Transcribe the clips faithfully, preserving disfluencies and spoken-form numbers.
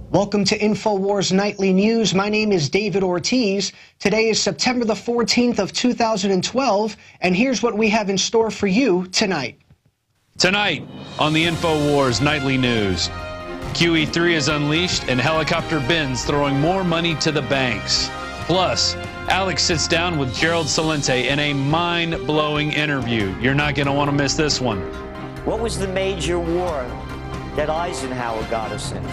Welcome to INFOWARS Nightly News. My name is David Ortiz. Today is September the fourteenth of two thousand twelve, and here's what we have in store for you tonight. Tonight on the INFOWARS Nightly News, Q E three is unleashed and helicopter bins throwing more money to the banks. Plus, Alex sits down with Gerald Celente in a mind-blowing interview. You're not going to want to miss this one. What was the major war that Eisenhower got us into?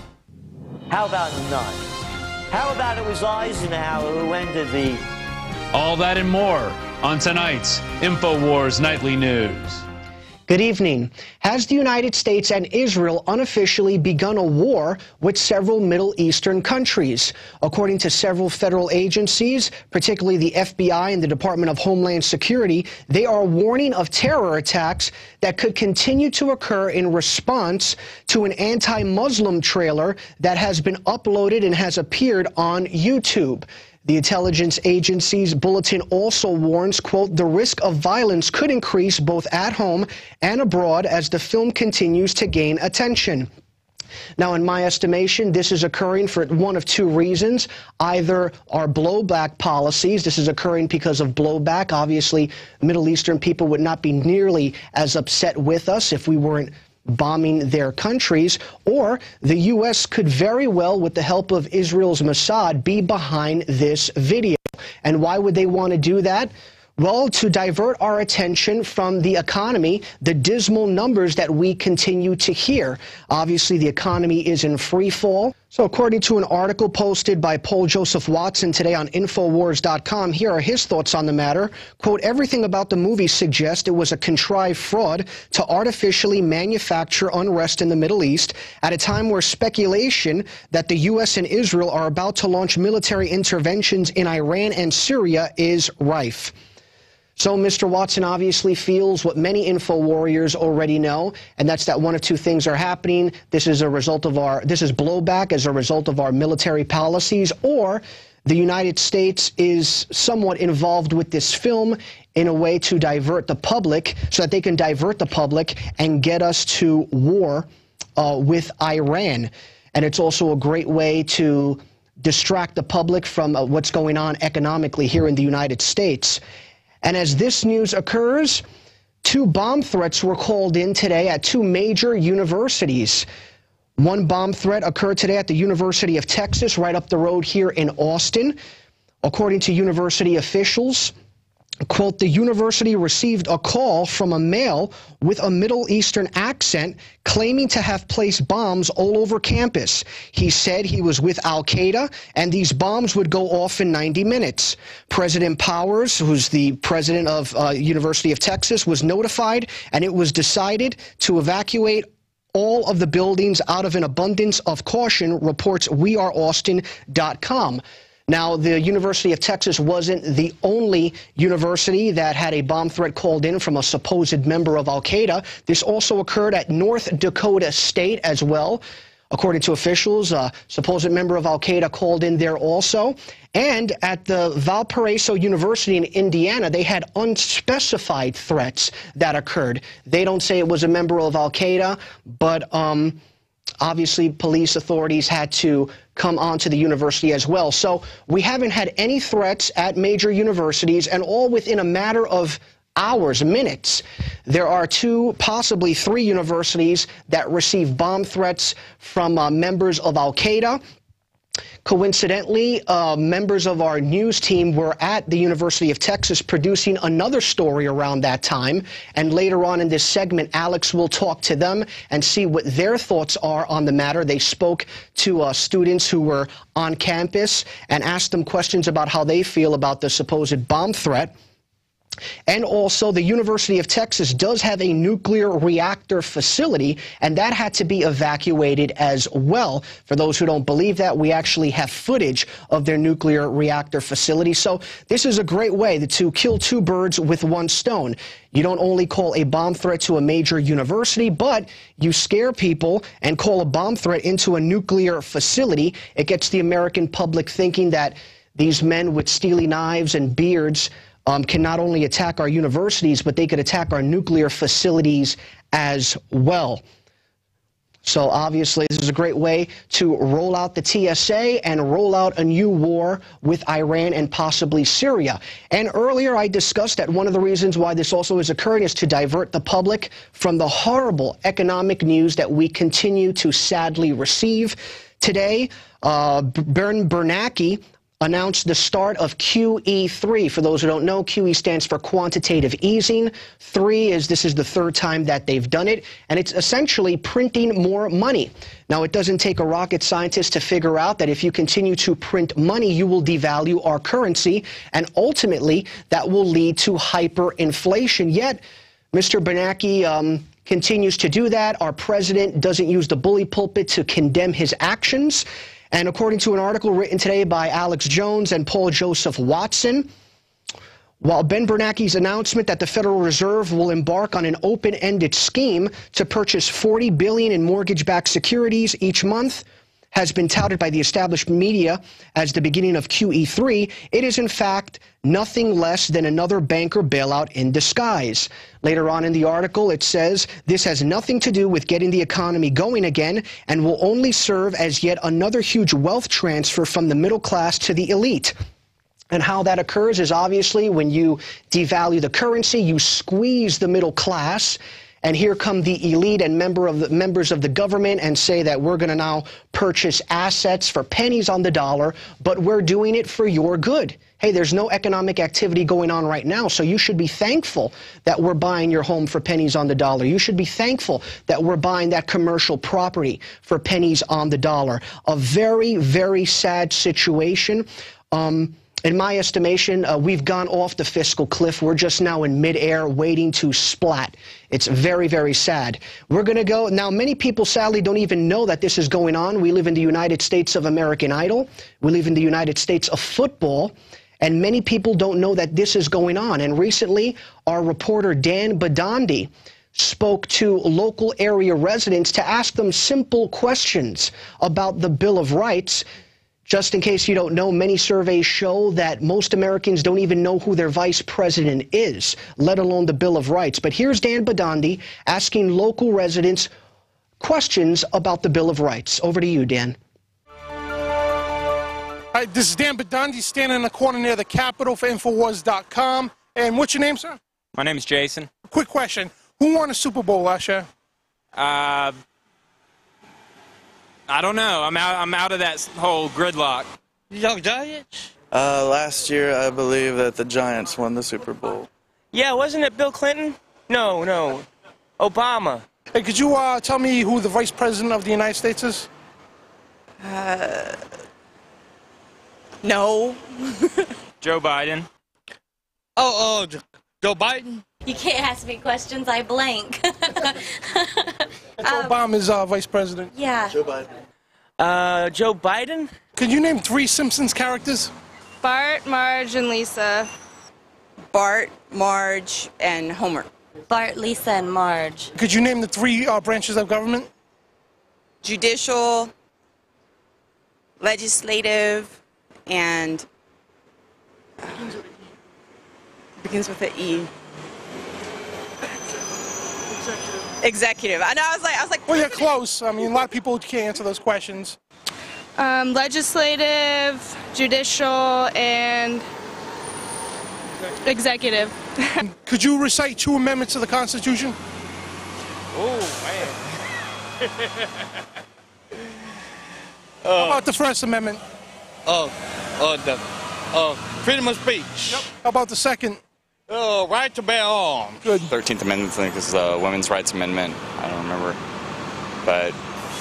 How about none? How about it was Eisenhower who ended the... All that and more on tonight's INFOWARS Nightly News. Good evening. Has the United States and Israel unofficially begun a war with several Middle Eastern countries? According to several federal agencies, particularly the F B I and the Department of Homeland Security, they are warning of terror attacks that could continue to occur in response to an anti-Muslim trailer that has been uploaded and has appeared on YouTube. The intelligence agency's bulletin also warns, quote, the risk of violence could increase both at home and abroad as the film continues to gain attention. Now, in my estimation, this is occurring for one of two reasons. Either our blowback policies, this is occurring because of blowback. Obviously, Middle Eastern people would not be nearly as upset with us if we weren't bombing their countries, or the U S could very well, with the help of Israel's Mossad, be behind this video. And why would they want to do that? Well, to divert our attention from the economy, the dismal numbers that we continue to hear. Obviously, the economy is in free fall. So according to an article posted by Paul Joseph Watson today on Infowars dot com, here are his thoughts on the matter. Quote, everything about the movie suggests it was a contrived fraud to artificially manufacture unrest in the Middle East at a time where speculation that the U S and Israel are about to launch military interventions in Iran and Syria is rife. So Mister Watson obviously feels what many info warriors already know, and that's that one of two things are happening. This is a result of our, this is blowback as a result of our military policies, or the United States is somewhat involved with this film in a way to divert the public, so that they can divert the public and get us to war uh, with Iran. And it's also a great way to distract the public from uh, what's going on economically here in the United States. And as this news occurs, two bomb threats were called in today at two major universities. One bomb threat occurred today at the University of Texas, right up the road here in Austin. According to university officials, quote, the university received a call from a male with a Middle Eastern accent claiming to have placed bombs all over campus. He said he was with Al-Qaeda and these bombs would go off in ninety minutes. President Powers, who's the president of uh, University of Texas, was notified, and it was decided to evacuate all of the buildings out of an abundance of caution, reports we are austin dot com. Now, the University of Texas wasn't the only university that had a bomb threat called in from a supposed member of Al-Qaeda. This also occurred at North Dakota State as well. According to officials, a supposed member of Al-Qaeda called in there also. And at the Valparaiso University in Indiana, they had unspecified threats that occurred. They don't say it was a member of Al-Qaeda, but um, obviously police authorities had to come onto the university as well. So we haven't had any threats at major universities, and all within a matter of hours, minutes. There are two, possibly three universities that receive bomb threats from uh, members of Al-Qaeda. Coincidentally, uh, members of our news team were at the University of Texas producing another story around that time. And later on in this segment, Alex will talk to them and see what their thoughts are on the matter. They spoke to uh, students who were on campus and asked them questions about how they feel about the supposed bomb threat. And also, the University of Texas does have a nuclear reactor facility, and that had to be evacuated as well. For those who don't believe that, we actually have footage of their nuclear reactor facility. So this is a great way to kill two birds with one stone. You don't only call a bomb threat to a major university, but you scare people and call a bomb threat into a nuclear facility. It gets the American public thinking that these men with steely knives and beards Um, can not only attack our universities, but they could attack our nuclear facilities as well. So obviously, this is a great way to roll out the T S A and roll out a new war with Iran and possibly Syria. And earlier I discussed that one of the reasons why this also is occurring is to divert the public from the horrible economic news that we continue to sadly receive. Today, uh, Ben Bernanke announced the start of Q E three. For those who don't know, Q E stands for quantitative easing. Three is this is the third time that they've done it, and it's essentially printing more money. Now, it doesn't take a rocket scientist to figure out that if you continue to print money, you will devalue our currency, and ultimately that will lead to hyperinflation. Yet, Mister Bernanke um, continues to do that. Our president doesn't use the bully pulpit to condemn his actions. And according to an article written today by Alex Jones and Paul Joseph Watson, while Ben Bernanke's announcement that the Federal Reserve will embark on an open-ended scheme to purchase forty billion dollars in mortgage-backed securities each month has been touted by the established media as the beginning of Q E three, it is in fact nothing less than another banker bailout in disguise. Later on in the article, it says this has nothing to do with getting the economy going again and will only serve as yet another huge wealth transfer from the middle class to the elite. And how that occurs is obviously when you devalue the currency, you squeeze the middle class. And here come the elite and member of the members of the government and say that we're going to now purchase assets for pennies on the dollar, but we're doing it for your good. Hey, there's no economic activity going on right now, so you should be thankful that we're buying your home for pennies on the dollar. You should be thankful that we're buying that commercial property for pennies on the dollar. A very, very sad situation. Um, In my estimation, uh, we've gone off the fiscal cliff. We're just now in midair waiting to splat. It's very, very sad. We're going to go. Now, many people sadly don't even know that this is going on. We live in the United States of American Idol. We live in the United States of football. And many people don't know that this is going on. And recently, our reporter Dan Badandi spoke to local area residents to ask them simple questions about the Bill of Rights. Just in case you don't know, many surveys show that most Americans don't even know who their vice president is, let alone the Bill of Rights. But here's Dan Badandi asking local residents questions about the Bill of Rights. Over to you, Dan. Hi, this is Dan Badandi, standing in the corner near the Capitol for Infowars dot com. And what's your name, sir? My name is Jason. Quick question. Who won a Super Bowl last year? Uh... I don't know. I'm out. I'm out of that whole gridlock. Young Giants? Uh, last year, I believe that the Giants won the Super Bowl. Yeah, wasn't it Bill Clinton? No, no, Obama. Hey, could you uh, tell me who the Vice President of the United States is? Uh, no. Joe Biden. Oh, oh, Joe Biden? You can't ask me questions, I blank. That's um, Obama's uh, Vice President. Yeah. Joe Biden. Uh, Joe Biden? Could you name three Simpsons characters? Bart, Marge, and Lisa. Bart, Marge, and Homer. Bart, Lisa, and Marge. Could you name the three uh, branches of government? Judicial, legislative, and uh, begins with an E. Executive. Executive. I know. I was like, I was like. Well, you're close. I mean, a lot of people can't answer those questions. Um, legislative, judicial, and executive. Could you recite two amendments to the Constitution? Oh man. How about the First Amendment? Oh, uh, the uh, freedom of speech. Yep. How about the second? Uh, right to bear arms. Good. thirteenth Amendment, I think, is the Women's Rights Amendment. I don't remember. But.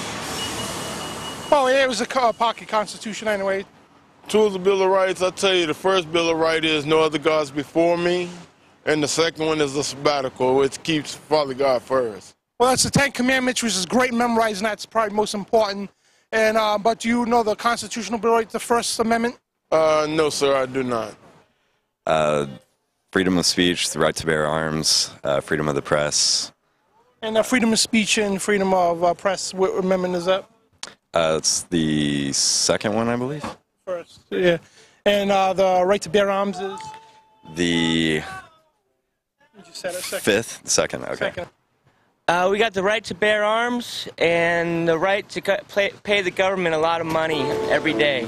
Well, yeah, it was a pocket constitution anyway. Two of the Bill of Rights, I'll tell you, the first Bill of Rights is no other gods before me. And the second one is a sabbatical, which keeps Father God first. Well, that's the Ten Commandments, which is great memorizing. That's probably most important. And uh, but do you know the constitutional Bill of Rights, the First Amendment? Uh, no, sir, I do not. Uh, freedom of speech, the right to bear arms, uh, freedom of the press. And uh, freedom of speech and freedom of uh, press, what amendment is that? Uh, it's the second one, I believe. First, yeah. And uh, the right to bear arms is? The You said it, second. fifth? Second, okay. Second. Uh, we got the right to bear arms and the right to pay, pay the government a lot of money every day.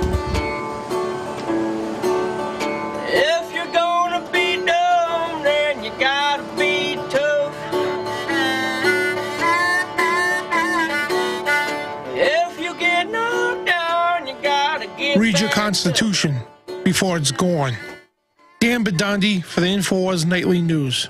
If you're gonna be dumb, then you gotta be tough. If you get knocked down, you gotta get Read your back Constitution before it's gone. Dan Bedandi for the INFOWARS Nightly News.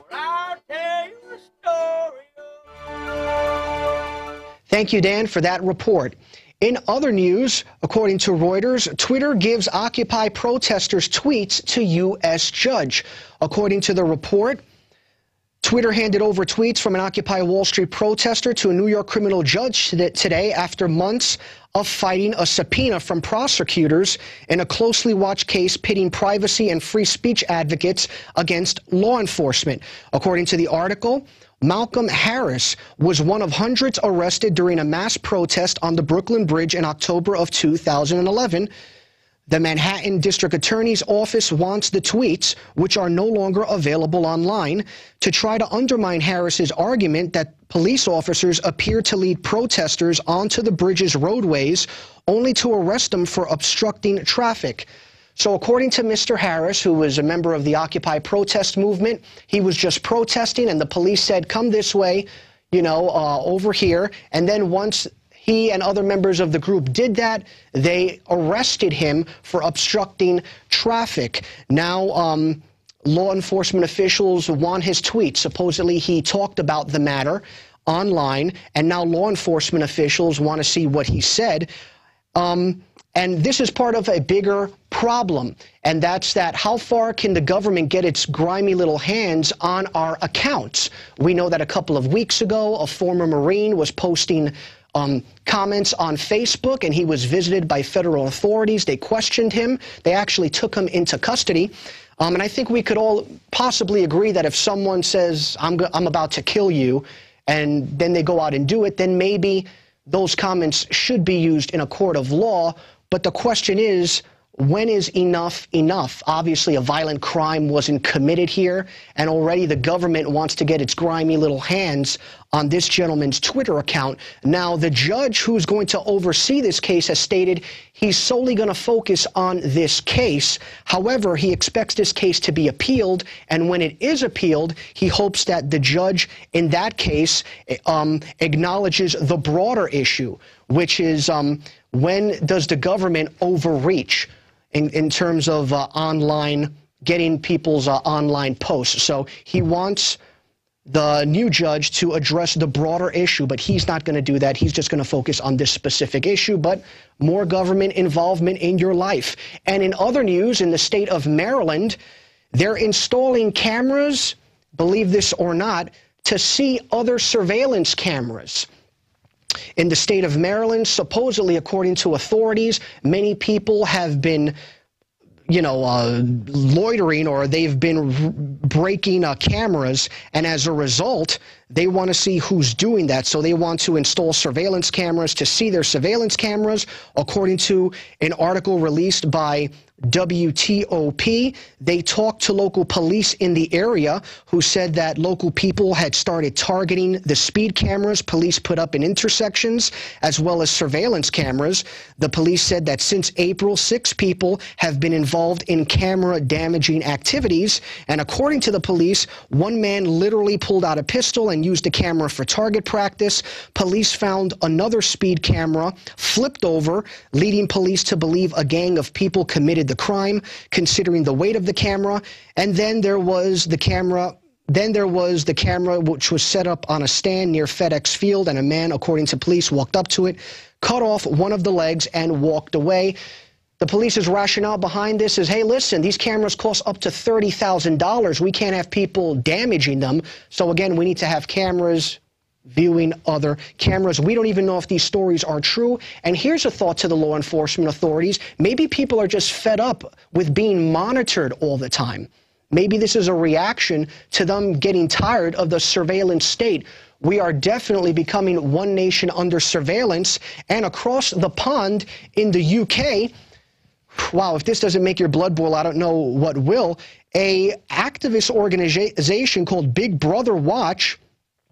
Thank you, Dan, for that report. In other news, according to Reuters, Twitter gives Occupy protesters' tweets to U S judge. According to the report, Twitter handed over tweets from an Occupy Wall Street protester to a New York criminal judge today after months of fighting a subpoena from prosecutors in a closely watched case pitting privacy and free speech advocates against law enforcement. According to the article, Malcolm Harris was one of hundreds arrested during a mass protest on the Brooklyn Bridge in October of two thousand eleven. The Manhattan District Attorney's Office wants the tweets, which are no longer available online, to try to undermine Harris's argument that police officers appear to lead protesters onto the bridge's roadways only to arrest them for obstructing traffic. So according to Mister Harris, who was a member of the Occupy protest movement, he was just protesting and the police said, come this way, you know, uh, over here. And then once he and other members of the group did that, they arrested him for obstructing traffic. Now, um, law enforcement officials want his tweets. Supposedly, he talked about the matter online, and now law enforcement officials want to see what he said. Um, and this is part of a bigger problem, and that's that how far can the government get its grimy little hands on our accounts? We know that a couple of weeks ago, a former Marine was posting Um, comments on Facebook, and he was visited by federal authorities. They questioned him. They actually took him into custody. Um, and I think we could all possibly agree that if someone says, I'm, go I'm about to kill you, and then they go out and do it, then maybe those comments should be used in a court of law. But the question is, when is enough enough? Obviously, a violent crime wasn't committed here, and already the government wants to get its grimy little hands on this gentleman's Twitter account. Now, the judge who's going to oversee this case has stated he's solely going to focus on this case. However, he expects this case to be appealed, and when it is appealed, he hopes that the judge in that case um, acknowledges the broader issue, which is um, when does the government overreach in, in terms of uh, online, getting people's uh, online posts. So he wants the new judge to address the broader issue, but he's not going to do that. He's just going to focus on this specific issue, but more government involvement in your life. And in other news, in the state of Maryland, they're installing cameras, believe this or not, to see other surveillance cameras. In the state of Maryland, supposedly, according to authorities, many people have been, you know, uh, loitering, or they've been breaking uh, cameras, and as a result, they want to see who's doing that. So they want to install surveillance cameras to see their surveillance cameras. According to an article released by W T O P, they talked to local police in the area who said that local people had started targeting the speed cameras police put up in intersections, as well as surveillance cameras. The police said that since April, six people have been involved in camera damaging activities. And according to the police, one man literally pulled out a pistol and used the camera for target practice. Police found another speed camera flipped over, leading police to believe a gang of people committed the crime, considering the weight of the camera. And then there was the camera Then there was the camera, which was set up on a stand near FedEx Field, and a man, according to police, walked up to it, cut off one of the legs, and walked away. The police's rationale behind this is, hey, listen, these cameras cost up to thirty thousand dollars. We can't have people damaging them. So, again, we need to have cameras viewing other cameras. We don't even know if these stories are true. And here's a thought to the law enforcement authorities. Maybe people are just fed up with being monitored all the time. Maybe this is a reaction to them getting tired of the surveillance state. We are definitely becoming one nation under surveillance. And across the pond in the U K, wow, if this doesn't make your blood boil, I don't know what will. A activist organization called Big Brother Watch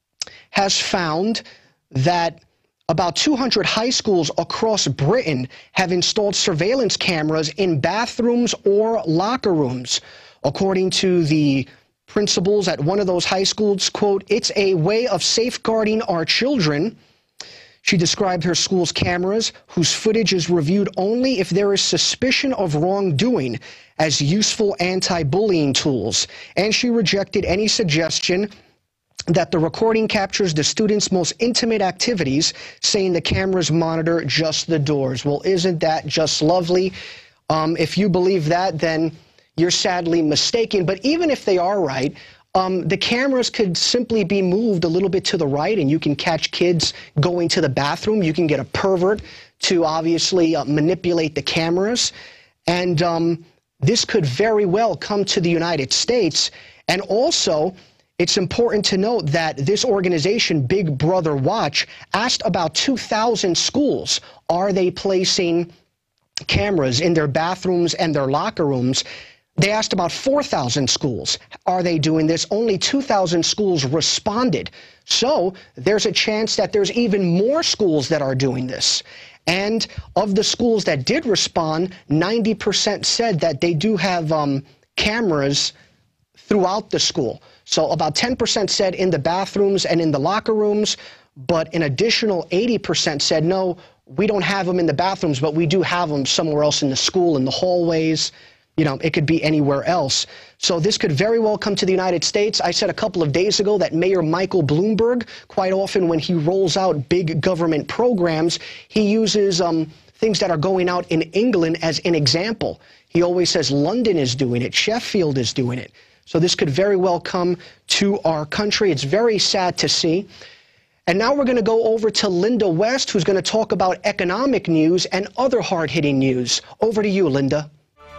has found that about two hundred high schools across Britain have installed surveillance cameras in bathrooms or locker rooms. According to the principals at one of those high schools, quote, "It's a way of safeguarding our children." She described her school's cameras, whose footage is reviewed only if there is suspicion of wrongdoing, as useful anti-bullying tools. And she rejected any suggestion that the recording captures the students' most intimate activities, saying the cameras monitor just the doors. Well, isn't that just lovely? Um, if you believe that, then you're sadly mistaken. But even if they are right, um, the cameras could simply be moved a little bit to the right, and you can catch kids going to the bathroom. You can get a pervert to obviously uh, manipulate the cameras. And um, this could very well come to the United States. And also, it's important to note that this organization, Big Brother Watch, asked about two thousand schools, are they placing cameras in their bathrooms and their locker rooms? They asked about four thousand schools, are they doing this? Only two thousand schools responded. So there's a chance that there's even more schools that are doing this. And of the schools that did respond, ninety percent said that they do have um, cameras throughout the school. So about ten percent said in the bathrooms and in the locker rooms, but an additional eighty percent said, no, we don't have them in the bathrooms, but we do have them somewhere else in the school, in the hallways. You know, it could be anywhere else. So this could very well come to the United States. I said a couple of days ago that Mayor Michael Bloomberg, quite often when he rolls out big government programs, he uses um, things that are going out in England as an example. He always says London is doing it, Sheffield is doing it. So this could very well come to our country. It's very sad to see. And now we're going to go over to Linda West, who's going to talk about economic news and other hard-hitting news. Over to you, Linda.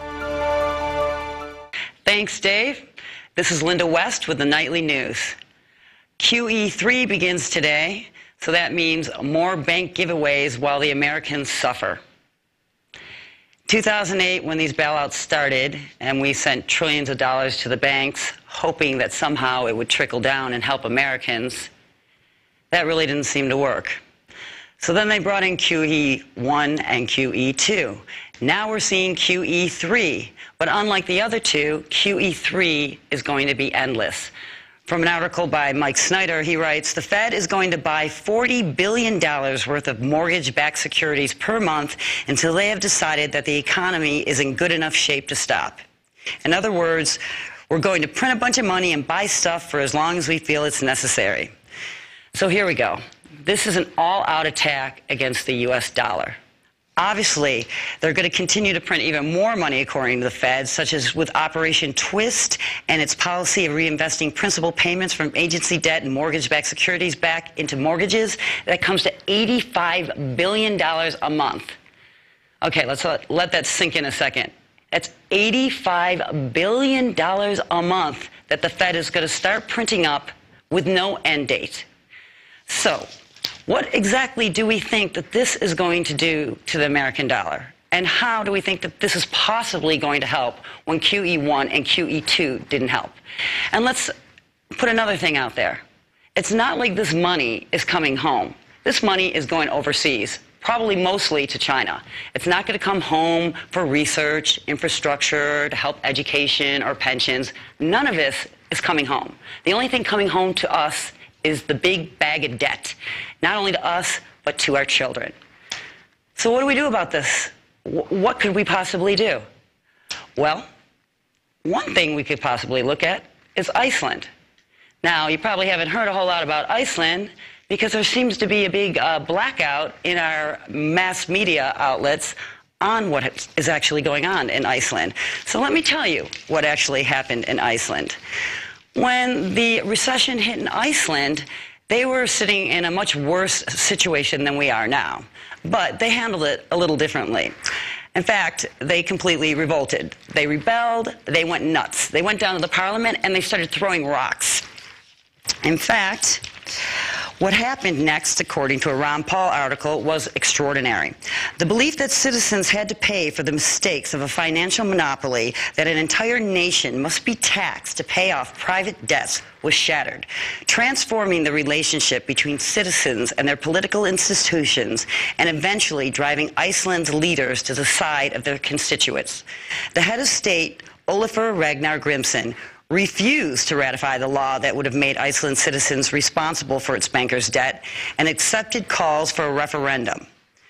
Thanks, Dave. This is Linda West with the Nightly News. Q E three begins today, so that means more bank giveaways while the Americans suffer. two thousand eight, when these bailouts started, and we sent trillions of dollars to the banks, hoping that somehow it would trickle down and help Americans, that really didn't seem to work. So then they brought in Q E one and Q E two. Now we're seeing Q E three, but unlike the other two, Q E three is going to be endless. From an article by Mike Snyder, he writes, the Fed is going to buy forty billion dollars worth of mortgage-backed securities per month until they have decided that the economy is in good enough shape to stop. In other words, we're going to print a bunch of money and buy stuff for as long as we feel it's necessary. So here we go. This is an all-out attack against the U S dollar. Obviously, they're going to continue to print even more money, according to the Fed, such as with Operation Twist and its policy of reinvesting principal payments from agency debt and mortgage-backed securities back into mortgages. That comes to eighty-five billion dollars a month. Okay, let's let, let that sink in a second. That's eighty-five billion dollars a month that the Fed is going to start printing up with no end date. So, what exactly do we think that this is going to do to the American dollar? And how do we think that this is possibly going to help when Q E one and Q E two didn't help? And let's put another thing out there. It's not like this money is coming home. This money is going overseas, probably mostly to China. It's not going to come home for research, infrastructure, to help education or pensions. None of this is coming home. The only thing coming home to us is the big bag of debt, not only to us, but to our children. So what do we do about this? What could we possibly do? Well, one thing we could possibly look at is Iceland. Now, you probably haven't heard a whole lot about Iceland because there seems to be a big uh, blackout in our mass media outlets on what is actually going on in Iceland. So let me tell you what actually happened in Iceland. When the recession hit in Iceland, they were sitting in a much worse situation than we are now. But they handled it a little differently. In fact, they completely revolted. They rebelled, they went nuts. They went down to the parliament and they started throwing rocks. In fact, What happened next, according to a Ron Paul article, was extraordinary. The belief that citizens had to pay for the mistakes of a financial monopoly, that an entire nation must be taxed to pay off private debts, was shattered, transforming the relationship between citizens and their political institutions and eventually driving Iceland's leaders to the side of their constituents. The head of state, Ólafur Ragnar Grimsson, refused to ratify the law that would have made Iceland citizens responsible for its bankers' debt and accepted calls for a referendum.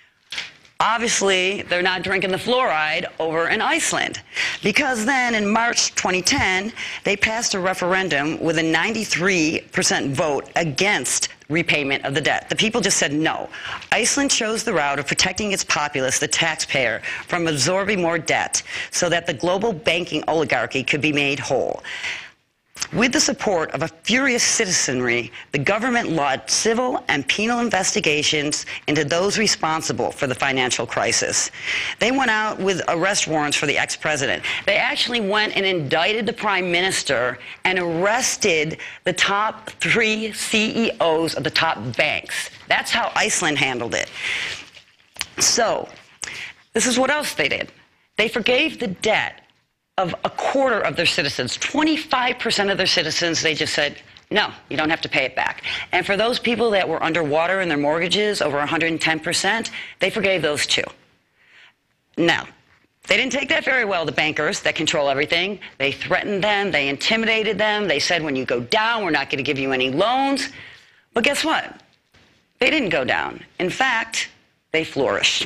Obviously, they're not drinking the fluoride over in Iceland, because then in March twenty ten, they passed a referendum with a ninety-three percent vote against repayment of the debt. The people just said no. Iceland chose the route of protecting its populace, the taxpayer, from absorbing more debt so that the global banking oligarchy could be made whole. With the support of a furious citizenry, the government launched civil and penal investigations into those responsible for the financial crisis. They went out with arrest warrants for the ex-president. They actually went and indicted the prime minister and arrested the top three C E Os of the top banks. That's how Iceland handled it. So, this is what else they did. They forgave the debt of a quarter of their citizens. twenty-five percent of their citizens, they just said, no, you don't have to pay it back. And for those people that were underwater in their mortgages, over one hundred ten percent, they forgave those too. Now, they didn't take that very well, the bankers that control everything. They threatened them, they intimidated them, they said, when you go down, we're not going to give you any loans. But guess what? They didn't go down. In fact, they flourished.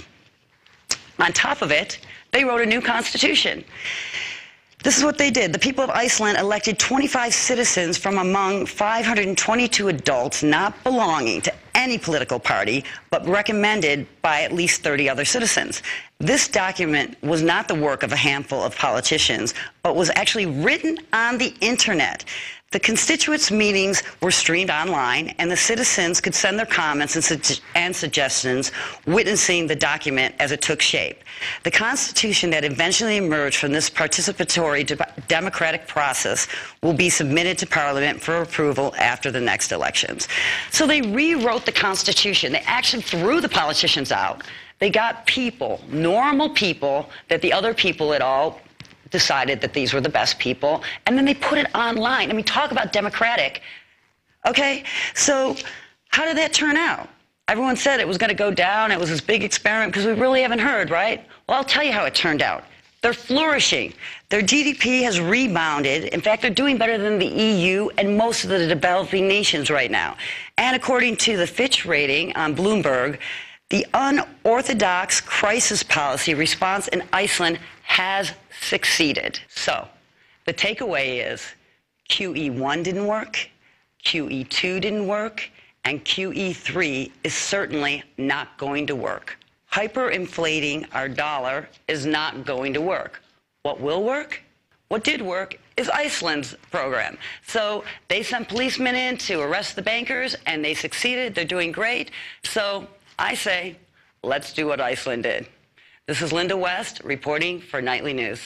On top of it, they wrote a new constitution. This is what they did. The people of Iceland elected twenty-five citizens from among five hundred twenty-two adults not belonging to any political party, but recommended by at least thirty other citizens. This document was not the work of a handful of politicians, but was actually written on the internet. The constituents' meetings were streamed online, and the citizens could send their comments and, su and suggestions, witnessing the document as it took shape. The Constitution that eventually emerged from this participatory de democratic process will be submitted to Parliament for approval after the next elections. So they rewrote the Constitution. They actually threw the politicians out. They got people, normal people, that the other people at all decided that these were the best people, and then they put it online. I mean, talk about democratic. Okay, so how did that turn out? Everyone said it was going to go down. It was this big experiment because we really haven't heard, right? Well, I'll tell you how it turned out. They're flourishing. Their G D P has rebounded. In fact, they're doing better than the E U and most of the developing nations right now. And according to the Fitch rating on Bloomberg, the unorthodox crisis policy response in Iceland has succeeded. So, the takeaway is Q E one didn't work, Q E two didn't work, and Q E three is certainly not going to work. Hyperinflating our dollar is not going to work. What will work? What did work is Iceland's program. So they sent policemen in to arrest the bankers, and they succeeded. They're doing great. So I say, let's do what Iceland did. This is Linda West reporting for Nightly News.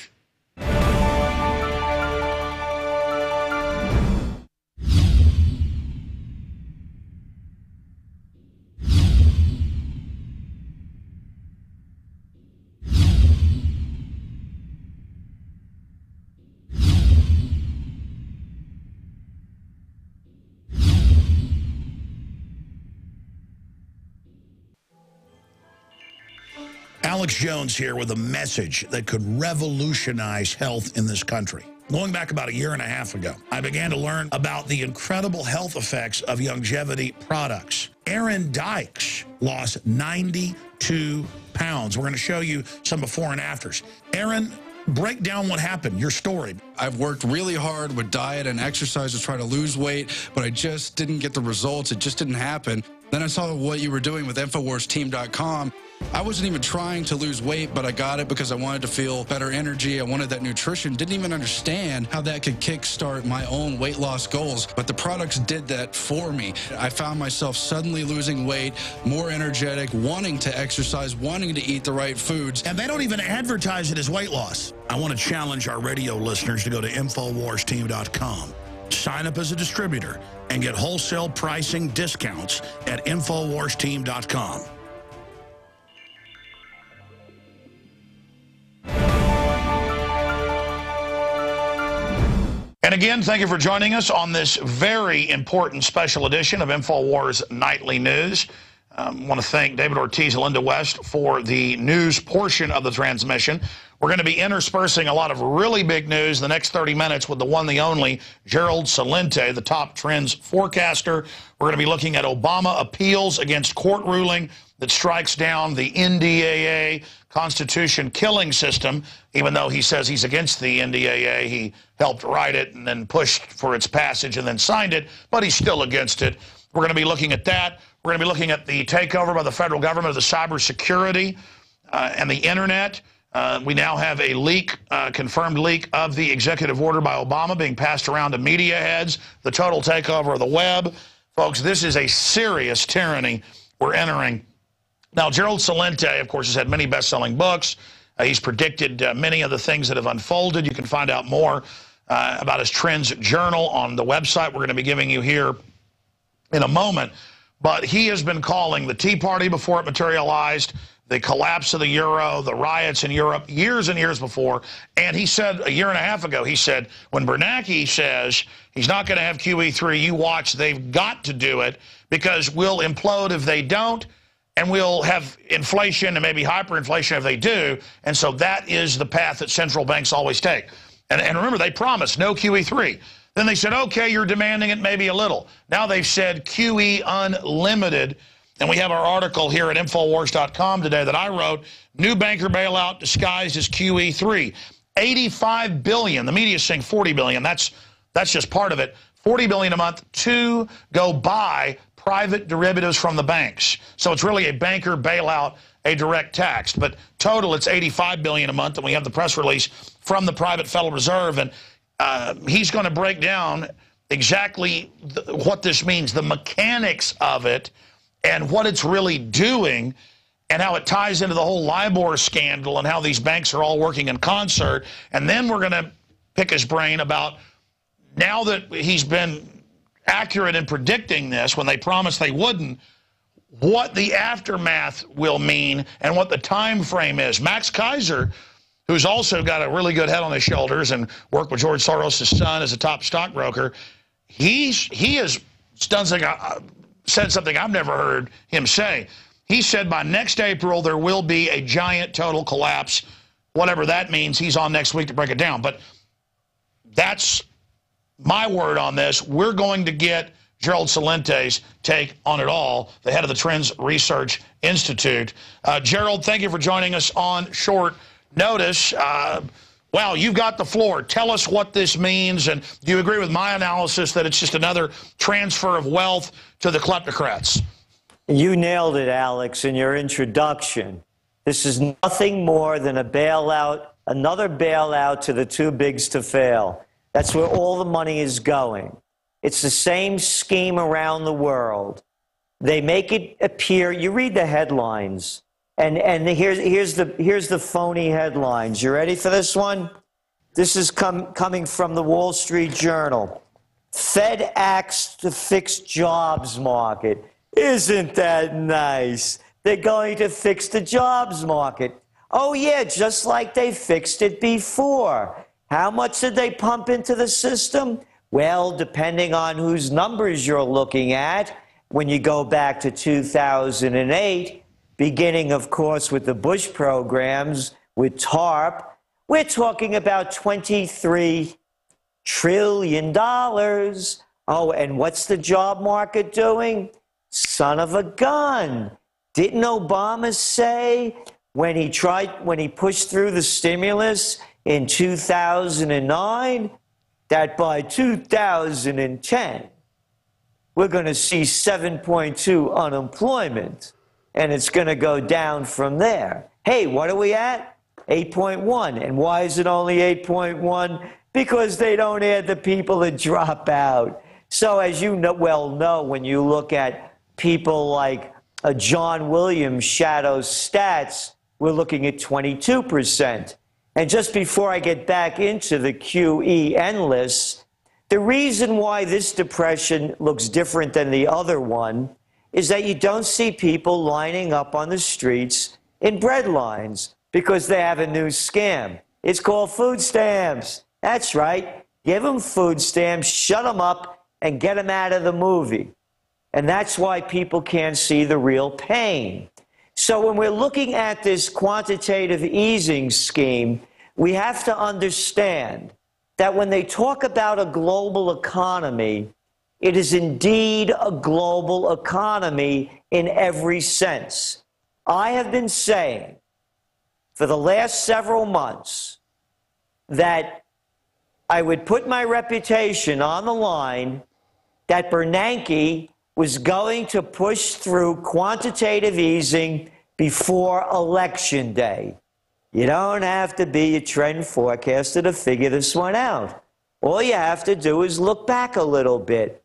Alex Jones here with a message that could revolutionize health in this country. Going back about a year and a half ago, I began to learn about the incredible health effects of longevity products. Aaron Dykes lost ninety-two pounds. We're going to show you some before and afters. Aaron, break down what happened, your story. I've worked really hard with diet and exercise to try to lose weight, but I just didn't get the results. It just didn't happen. Then I saw what you were doing with INFOWARS team dot com. I wasn't even trying to lose weight, but I got it because I wanted to feel better energy. I wanted that nutrition. Didn't even understand how that could kickstart my own weight loss goals, but the products did that for me. I found myself suddenly losing weight, more energetic, wanting to exercise, wanting to eat the right foods. And they don't even advertise it as weight loss. I want to challenge our radio listeners to go to INFOWARS team dot com. Sign up as a distributor and get wholesale pricing discounts at INFOWARS team dot com. And again, thank you for joining us on this very important special edition of INFOWARS Nightly News. I um, want to thank David Ortiz and Linda West for the news portion of the transmission. We're going to be interspersing a lot of really big news in the next thirty minutes with the one, the only, Gerald Celente, the top trends forecaster. We're going to be looking at Obama appeals against court ruling that strikes down the N D A A Constitution killing system. Even though he says he's against the N D A A, he helped write it and then pushed for its passage and then signed it, but he's still against it. We're going to be looking at that. We're going to be looking at the takeover by the federal government of the cybersecurity uh, and the internet. Uh, we now have a leak, uh, confirmed leak of the executive order by Obama being passed around to media heads, the total takeover of the web. Folks, this is a serious tyranny we're entering. Now, Gerald Celente, of course, has had many best-selling books. Uh, he's predicted uh, many of the things that have unfolded. You can find out more uh, about his Trends Journal on the website we're going to be giving you here in a moment. But he has been calling the Tea Party before it materialized, the collapse of the euro, the riots in Europe, years and years before. And he said a year and a half ago, he said, when Bernanke says he's not going to have Q E three, you watch, they've got to do it because we'll implode if they don't, and we'll have inflation and maybe hyperinflation if they do. And so that is the path that central banks always take. And, and remember, they promised no Q E three. Then they said, okay, you're demanding it maybe a little. Now they've said Q E unlimited. And we have our article here at INFOWARS dot com today that I wrote, new banker bailout disguised as Q E three. eighty-five billion dollars. The media is saying forty billion dollars. That's, that's just part of it. forty billion dollars a month to go buy private derivatives from the banks. So it's really a banker bailout, a direct tax. But total, it's eighty-five billion dollars a month. And we have the press release from the private Federal Reserve. And uh, he's going to break down exactly th what this means, the mechanics of it, and what it's really doing, and how it ties into the whole LIBOR scandal and how these banks are all working in concert. And then we're going to pick his brain about, now that he's been accurate in predicting this when they promised they wouldn't, what the aftermath will mean and what the time frame is. Max Kaiser, who's also got a really good head on his shoulders and worked with George Soros' son as a top stockbroker, he's, he has done something, uh, said something I've never heard him say. He said by next April there will be a giant total collapse, whatever that means. He's on next week to break it down. But that's my word on this. We're going to get Gerald Celente's take on it all, the head of the Trends Research Institute. Uh, Gerald, thank you for joining us on short notice. Uh, wow, you've got the floor. Tell us what this means, and do you agree with my analysis that it's just another transfer of wealth to the kleptocrats? You nailed it, Alex, in your introduction. This is nothing more than a bailout, another bailout to the too bigs to fail. That's where all the money is going. It's the same scheme around the world. They make it appear, you read the headlines, and, and here's, here's, the, here's the phony headlines. You ready for this one? This is com coming from the Wall Street Journal. Fed acts to fix jobs market. Isn't that nice? They're going to fix the jobs market. Oh, yeah, just like they fixed it before. How much did they pump into the system? Well, depending on whose numbers you're looking at, when you go back to two thousand eight, beginning, of course, with the Bush programs, with TARP, we're talking about twenty-three trillion dollars. Oh, and what's the job market doing? Son of a gun. Didn't Obama say when he tried, when he pushed through the stimulus in two thousand nine, that by two thousand ten, we're going to see seven point two unemployment, and it's going to go down from there. Hey, what are we at? eight point one. And why is it only eight point one? Because they don't add the people that drop out. So as you know, well know, when you look at people like uh, John Williams' shadow stats, we're looking at twenty-two percent. And just before I get back into the Q E N list, The reason why this depression looks different than the other one is that you don't see people lining up on the streets in bread lines because they have a new scam. It's called food stamps. That's right. Give them food stamps, shut them up, and get them out of the movie. And that's why people can't see the real pain. So when we're looking at this quantitative easing scheme, we have to understand that when they talk about a global economy, it is indeed a global economy in every sense. I have been saying for the last several months that I would put my reputation on the line that Bernanke was going to push through quantitative easing before Election Day. You don't have to be a trend forecaster to figure this one out. All you have to do is look back a little bit.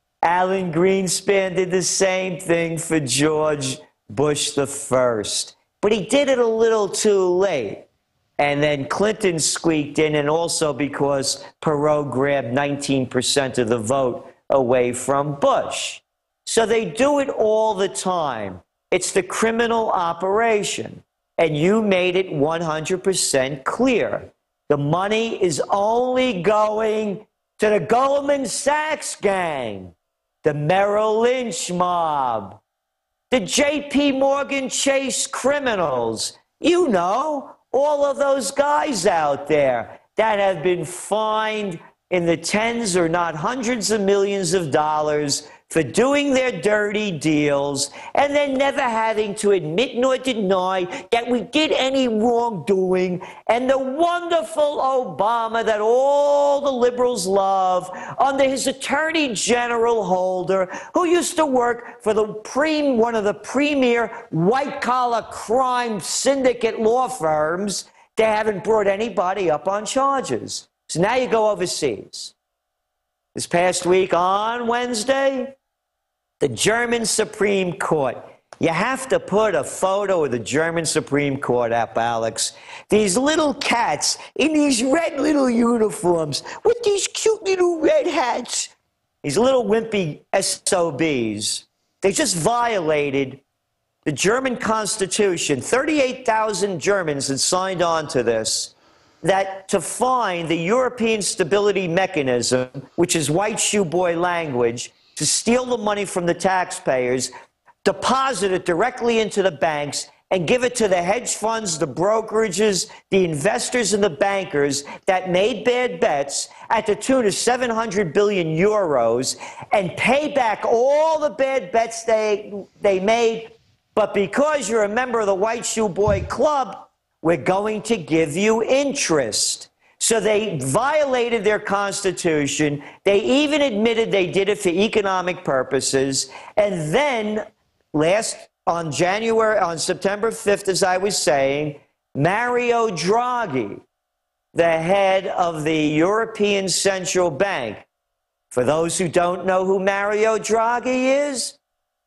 Alan Greenspan did the same thing for George Bush the First, but he did it a little too late. And then Clinton squeaked in, and also because Perot grabbed nineteen percent of the vote away from Bush. So they do it all the time. It's the criminal operation. And you made it one hundred percent clear. The money is only going to the Goldman Sachs gang, the Merrill Lynch mob, the J P Morgan Chase criminals. You know, all of those guys out there that have been fined in the tens or not hundreds of millions of dollars for doing their dirty deals and then never having to admit nor deny that we did any wrongdoing. And the wonderful Obama that all the liberals love under his Attorney General Holder, who used to work for the pre- one of the premier white-collar crime syndicate law firms. They haven't brought anybody up on charges. So now you go overseas. This past week on Wednesday, the German Supreme Court. You have to put a photo of the German Supreme Court up, Alex. These little cats in these red little uniforms with these cute little red hats. These little wimpy S O Bs. They just violated the German Constitution. thirty-eight thousand Germans had signed on to this. That to find the European Stability Mechanism, which is white shoe boy language, to steal the money from the taxpayers, deposit it directly into the banks, and give it to the hedge funds, the brokerages, the investors, and the bankers that made bad bets at the tune of seven hundred billion euros, and pay back all the bad bets they, they made. But because you're a member of the White Shoe Boy Club, we're going to give you interest. So they violated their constitution. They even admitted they did it for economic purposes. And then last, on January, on September fifth, as I was saying, Mario Draghi, the head of the European Central Bank. For those who don't know who Mario Draghi is,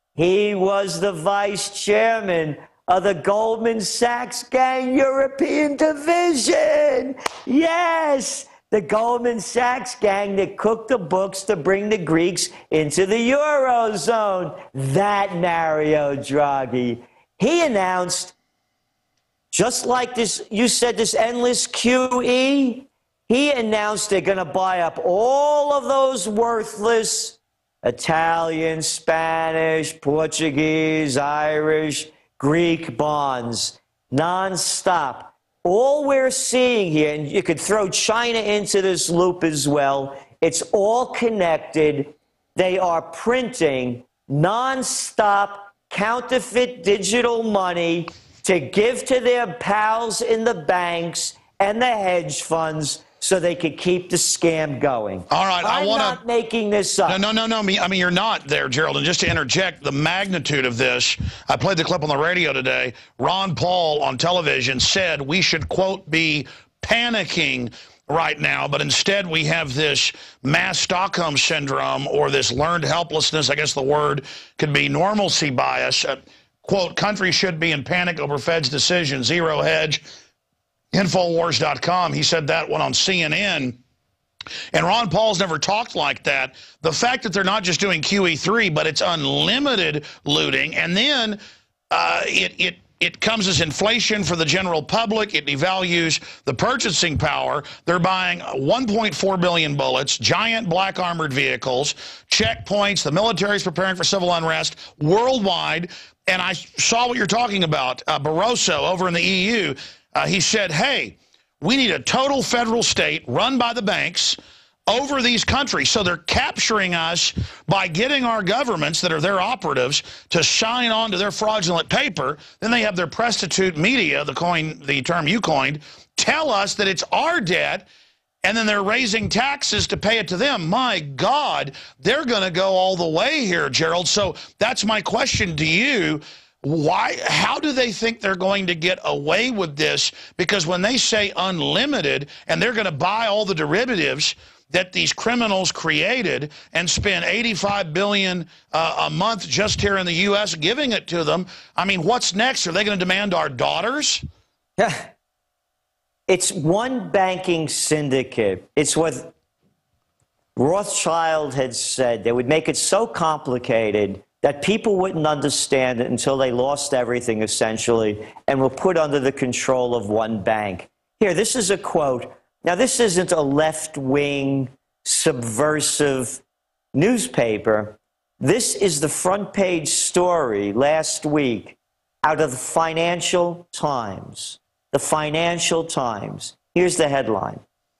he was the vice chairman of the Goldman Sachs gang European division. Yes, the Goldman Sachs gang that cooked the books to bring the Greeks into the Eurozone. That Mario Draghi. He announced, just like this, you said, this endless Q E, he announced they're going to buy up all of those worthless Italian, Spanish, Portuguese, Irish, Greek bonds, nonstop. All we're seeing here, and you could throw China into this loop as well, it's all connected. They are printing nonstop counterfeit digital money to give to their pals in the banks and the hedge funds so they could keep the scam going. All right, I I'm want to... not making this up. No, no, no, no. I mean, you're not there, Gerald. And just to interject, the magnitude of this, I played the clip on the radio today. Ron Paul on television said we should, quote, be panicking right now, but instead we have this mass Stockholm syndrome or this learned helplessness. I guess the word could be normalcy bias. Uh, quote, countries should be in panic over Fed's decision, zero hedge. Infowars dot com, he said that one on C N N. And Ron Paul's never talked like that. The fact that they're not just doing Q E three, but it's unlimited looting, and then uh, it, it, it comes as inflation for the general public. It devalues the purchasing power. They're buying one point four billion bullets, giant black armored vehicles, checkpoints. The military's preparing for civil unrest worldwide. And I saw what you're talking about. Uh, Barroso over in the E U, uh, he said, hey, we need a total federal state run by the banks over these countries. So they're capturing us by getting our governments that are their operatives to sign on to their fraudulent paper. Then they have their prostitute media, the coin, the term you coined, tell us that it's our debt, and then they're raising taxes to pay it to them. My God, they're going to go all the way here, Gerald. So that's my question to you. Why? How do they think they're going to get away with this? Because when they say unlimited and they're going to buy all the derivatives that these criminals created and spend eighty-five billion dollars uh, a month just here in the U S giving it to them, I mean, what's next? Are they going to demand our daughters? Yeah. It's one banking syndicate. It's what Rothschild had said. They would make it so complicated that people wouldn't understand it until they lost everything, essentially, and were put under the control of one bank. Here, this is a quote. Now, this isn't a left-wing, subversive newspaper. This is the front page story last week out of the Financial Times. The Financial Times. Here's the headline.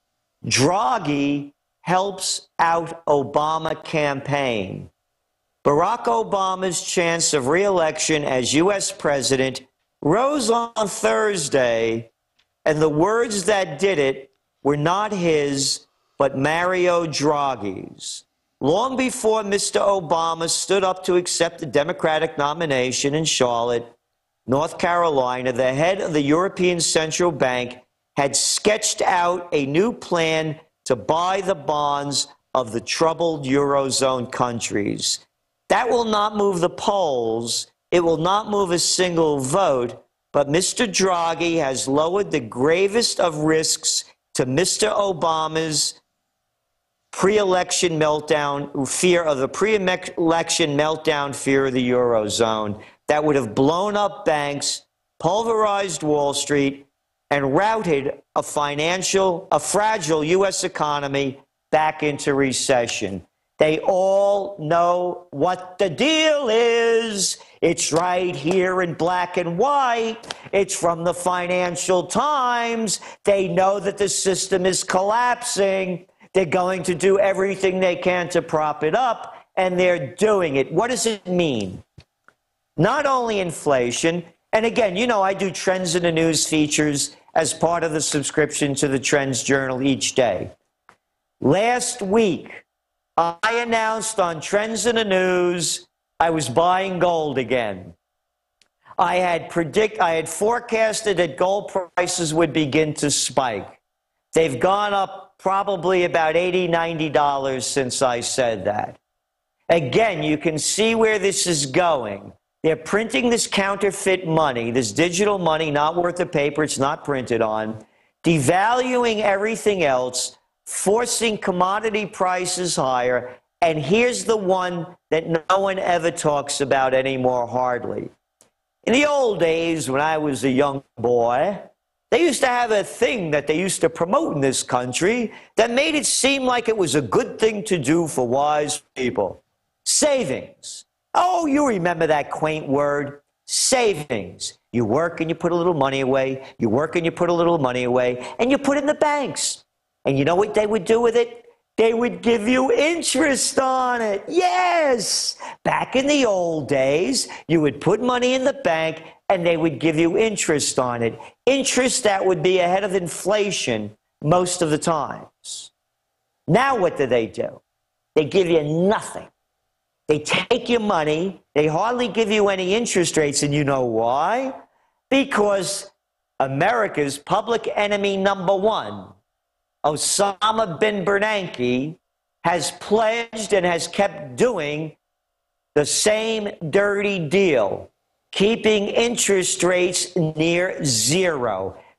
Draghi helps out Obama campaign. Barack Obama's chance of re-election as U S president rose on Thursday, and the words that did it were not his, but Mario Draghi's. Long before Mister Obama stood up to accept the Democratic nomination in Charlotte, North Carolina, the head of the European Central Bank had sketched out a new plan to buy the bonds of the troubled Eurozone countries. That will not move the polls. It will not move a single vote. But Mister Draghi has lowered the gravest of risks to Mister Obama's pre-election meltdown, fear of the pre-election meltdown fear of the Eurozone that would have blown up banks, pulverized Wall Street, and routed a financial, a fragile U S economy back into recession. They all know what the deal is. It's right here in black and white. It's from the Financial Times. They know that the system is collapsing. They're going to do everything they can to prop it up, and they're doing it. What does it mean? Not only inflation, and again, you know, I do Trends in the News features as part of the subscription to the Trends Journal each day. Last week, I announced on Trends in the News I was buying gold again. I had predict, I had forecasted that gold prices would begin to spike. They've gone up probably about eighty, ninety dollars since I said that. Again, you can see where this is going. They're printing this counterfeit money, this digital money not worth the paper it's not printed on, devaluing everything else, forcing commodity prices higher, and here's the one that no one ever talks about anymore, hardly. In the old days, when I was a young boy, they used to have a thing that they used to promote in this country that made it seem like it was a good thing to do for wise people. Savings. Oh, you remember that quaint word, savings. You work and you put a little money away, you work and you put a little money away, and you put it in the banks. And you know what they would do with it? They would give you interest on it. Yes! Back in the old days, you would put money in the bank and they would give you interest on it. Interest that would be ahead of inflation most of the times. Now what do they do? They give you nothing. They take your money. They hardly give you any interest rates, and you know why? Because America's public enemy number one, Osama bin Bernanke, has pledged and has kept doing the same dirty deal, keeping interest rates near zero.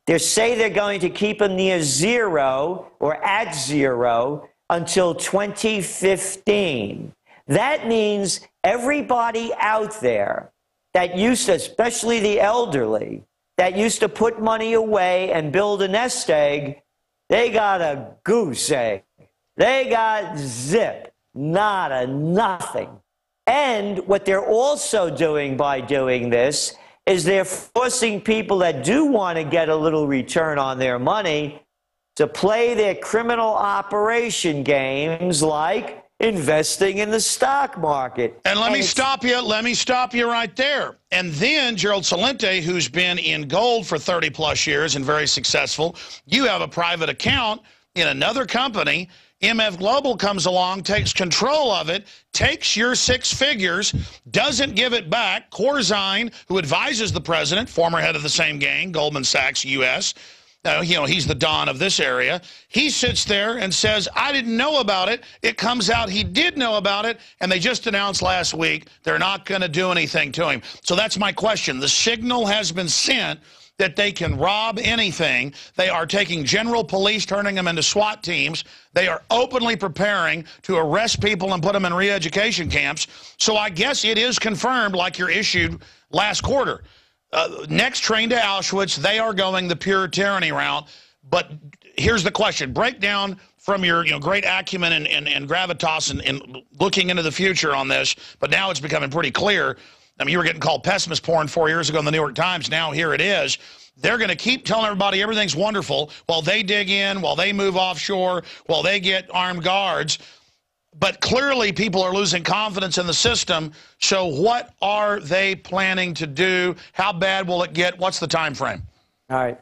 They say they're going to keep them near zero or at zero until twenty fifteen. That means everybody out there that used to, especially the elderly, that used to put money away and build a nest egg, they got a goose egg. They got zip, nada, nothing. And what they're also doing by doing this is they're forcing people that do want to get a little return on their money to play their criminal operation games like investing in the stock market. And let and me stop you. Let me stop you right there. And then Gerald Celente, who's been in gold for thirty plus years and very successful, you have a private account in another company. M F Global comes along, takes control of it, takes your six figures, doesn't give it back. Corzine, who advises the president, former head of the same gang, Goldman Sachs U S, Uh, you know, he's the Don of this area. He sits there and says, I didn't know about it. It comes out he did know about it, and they just announced last week they're not going to do anything to him. So that's my question. The signal has been sent that they can rob anything. They are taking general police, turning them into SWAT teams. They are openly preparing to arrest people and put them in re-education camps. So I guess it is confirmed, like you're issued last quarter. Uh, next train to Auschwitz, they are going the pure tyranny route. But here's the question. Break down from your you know, great acumen and, and, and gravitas and, and looking into the future on this, but now it's becoming pretty clear. I mean, you were getting called pessimist porn four years ago in the New York Times. Now here it is. They're going to keep telling everybody everything's wonderful while they dig in, while they move offshore, while they get armed guards. But clearly people are losing confidence in the system. So what are they planning to do? How bad will it get? What's the time frame? All right.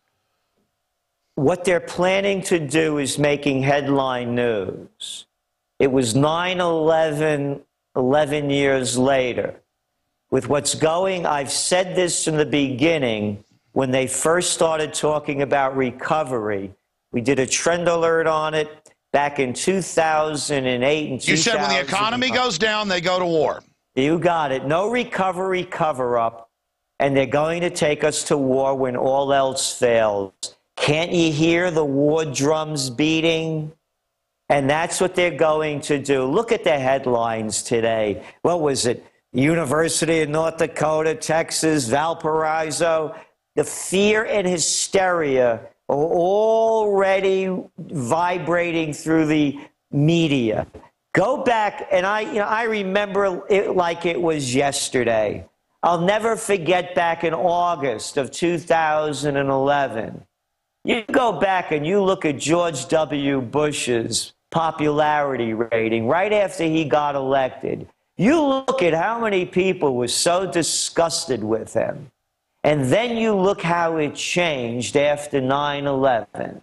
What they're planning to do is making headline news. It was nine eleven, eleven years later. With what's going, I've said this from the beginning, when they first started talking about recovery. We did a trend alert on it back in two thousand eight and two thousand. You said when the economy goes down, they go to war. You got it. No recovery cover-up, and they're going to take us to war when all else fails. Can't you hear the war drums beating? And that's what they're going to do. Look at the headlines today. What was it? University of North Dakota, Texas, Valparaiso. The fear and hysteria are already vibrating through the media. Go back, and I, you know, I remember it like it was yesterday. I'll never forget back in August of two thousand eleven. You go back and you look at George W. Bush's popularity rating right after he got elected. You look at how many people were so disgusted with him. And then you look how it changed after nine eleven.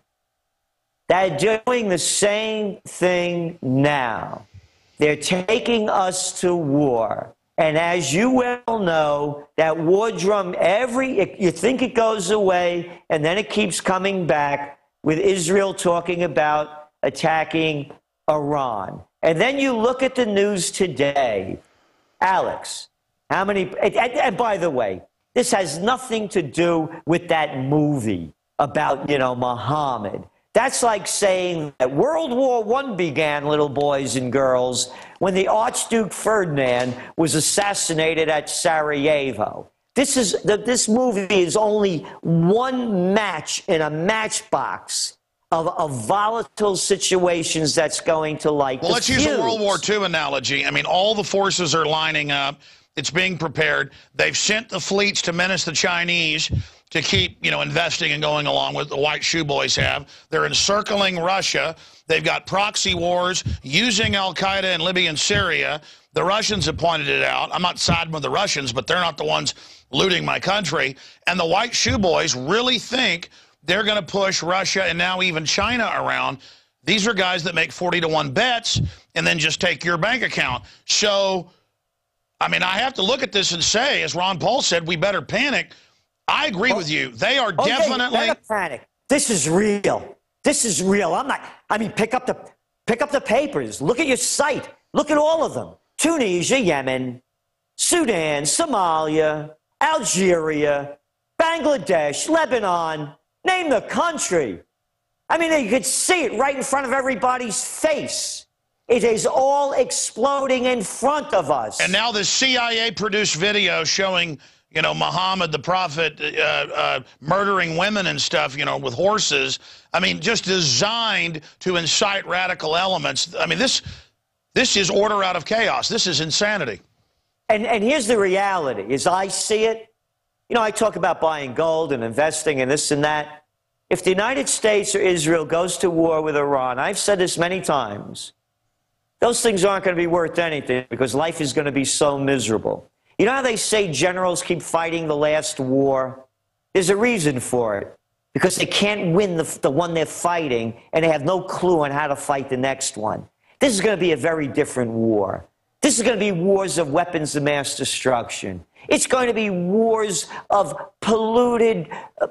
They're doing the same thing now. They're taking us to war. And as you well know, that war drum, every, you think it goes away, and then it keeps coming back with Israel talking about attacking Iran. And then you look at the news today. Alex, how many, and, and by the way, this has nothing to do with that movie about, you know, Muhammad. That's like saying that World War One began, little boys and girls, when the Archduke Ferdinand was assassinated at Sarajevo. This is the, this movie is only one match in a matchbox of, of volatile situations that's going to light the Well, let's fuse. use a World War Two analogy. I mean, all the forces are lining up. It's being prepared. They've sent the fleets to menace the Chinese to keep, you know, investing and going along with the white shoe boys have. They're encircling Russia. They've got proxy wars using al-Qaeda in Libya and Syria. The Russians have pointed it out. I'm not siding with the Russians, but they're not the ones looting my country. And the white shoe boys really think they're going to push Russia and now even China around. These are guys that make forty to one bets and then just take your bank account. So, I mean, I have to look at this and say, as Ron Paul said, we better panic. I agree oh, with you. They are oh, definitely... Yeah, you better panic. This is real. This is real. I'm not... I mean, pick up the pick up the papers. Look at your site. Look at all of them. Tunisia, Yemen, Sudan, Somalia, Algeria, Bangladesh, Lebanon. Name the country. I mean, you could see it right in front of everybody's face. It is all exploding in front of us. And now this C I A-produced video showing, you know, Muhammad, the prophet, uh, uh, murdering women and stuff, you know, with horses. I mean, just designed to incite radical elements. I mean, this, this is order out of chaos. This is insanity. And, and here's the reality, as I see it. You know, I talk about buying gold and investing and this and that. If the United States or Israel goes to war with Iran, I've said this many times, those things aren't going to be worth anything because life is going to be so miserable. You know how they say generals keep fighting the last war? There's a reason for it. Because they can't win the, the one they're fighting, and they have no clue on how to fight the next one. This is going to be a very different war. This is going to be wars of weapons of mass destruction. It's going to be wars of polluted uh,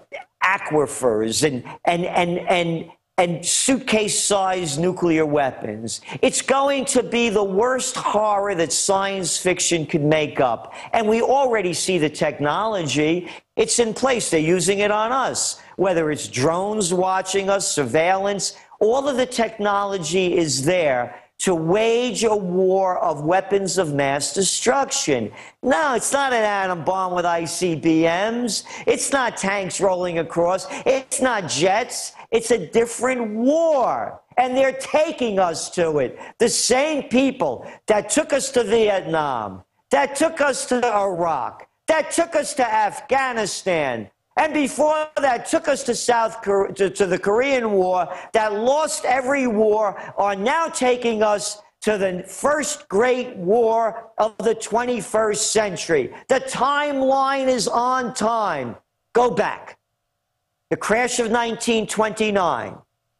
aquifers and, and, and, and, and suitcase-sized nuclear weapons. It's going to be the worst horror that science fiction could make up. And we already see the technology. It's in place. They're using it on us. Whether it's drones watching us, surveillance, all of the technology is there to wage a war of weapons of mass destruction. No, it's not an atom bomb with I C B Ms. It's not tanks rolling across. It's not jets. It's a different war. And they're taking us to it. The same people that took us to Vietnam, that took us to Iraq, that took us to Afghanistan, and before that took us to South Korea, to, to the Korean War, that lost every war, are now taking us to the first great war of the twenty-first century. The timeline is on time. Go back. The crash of nineteen twenty-nine,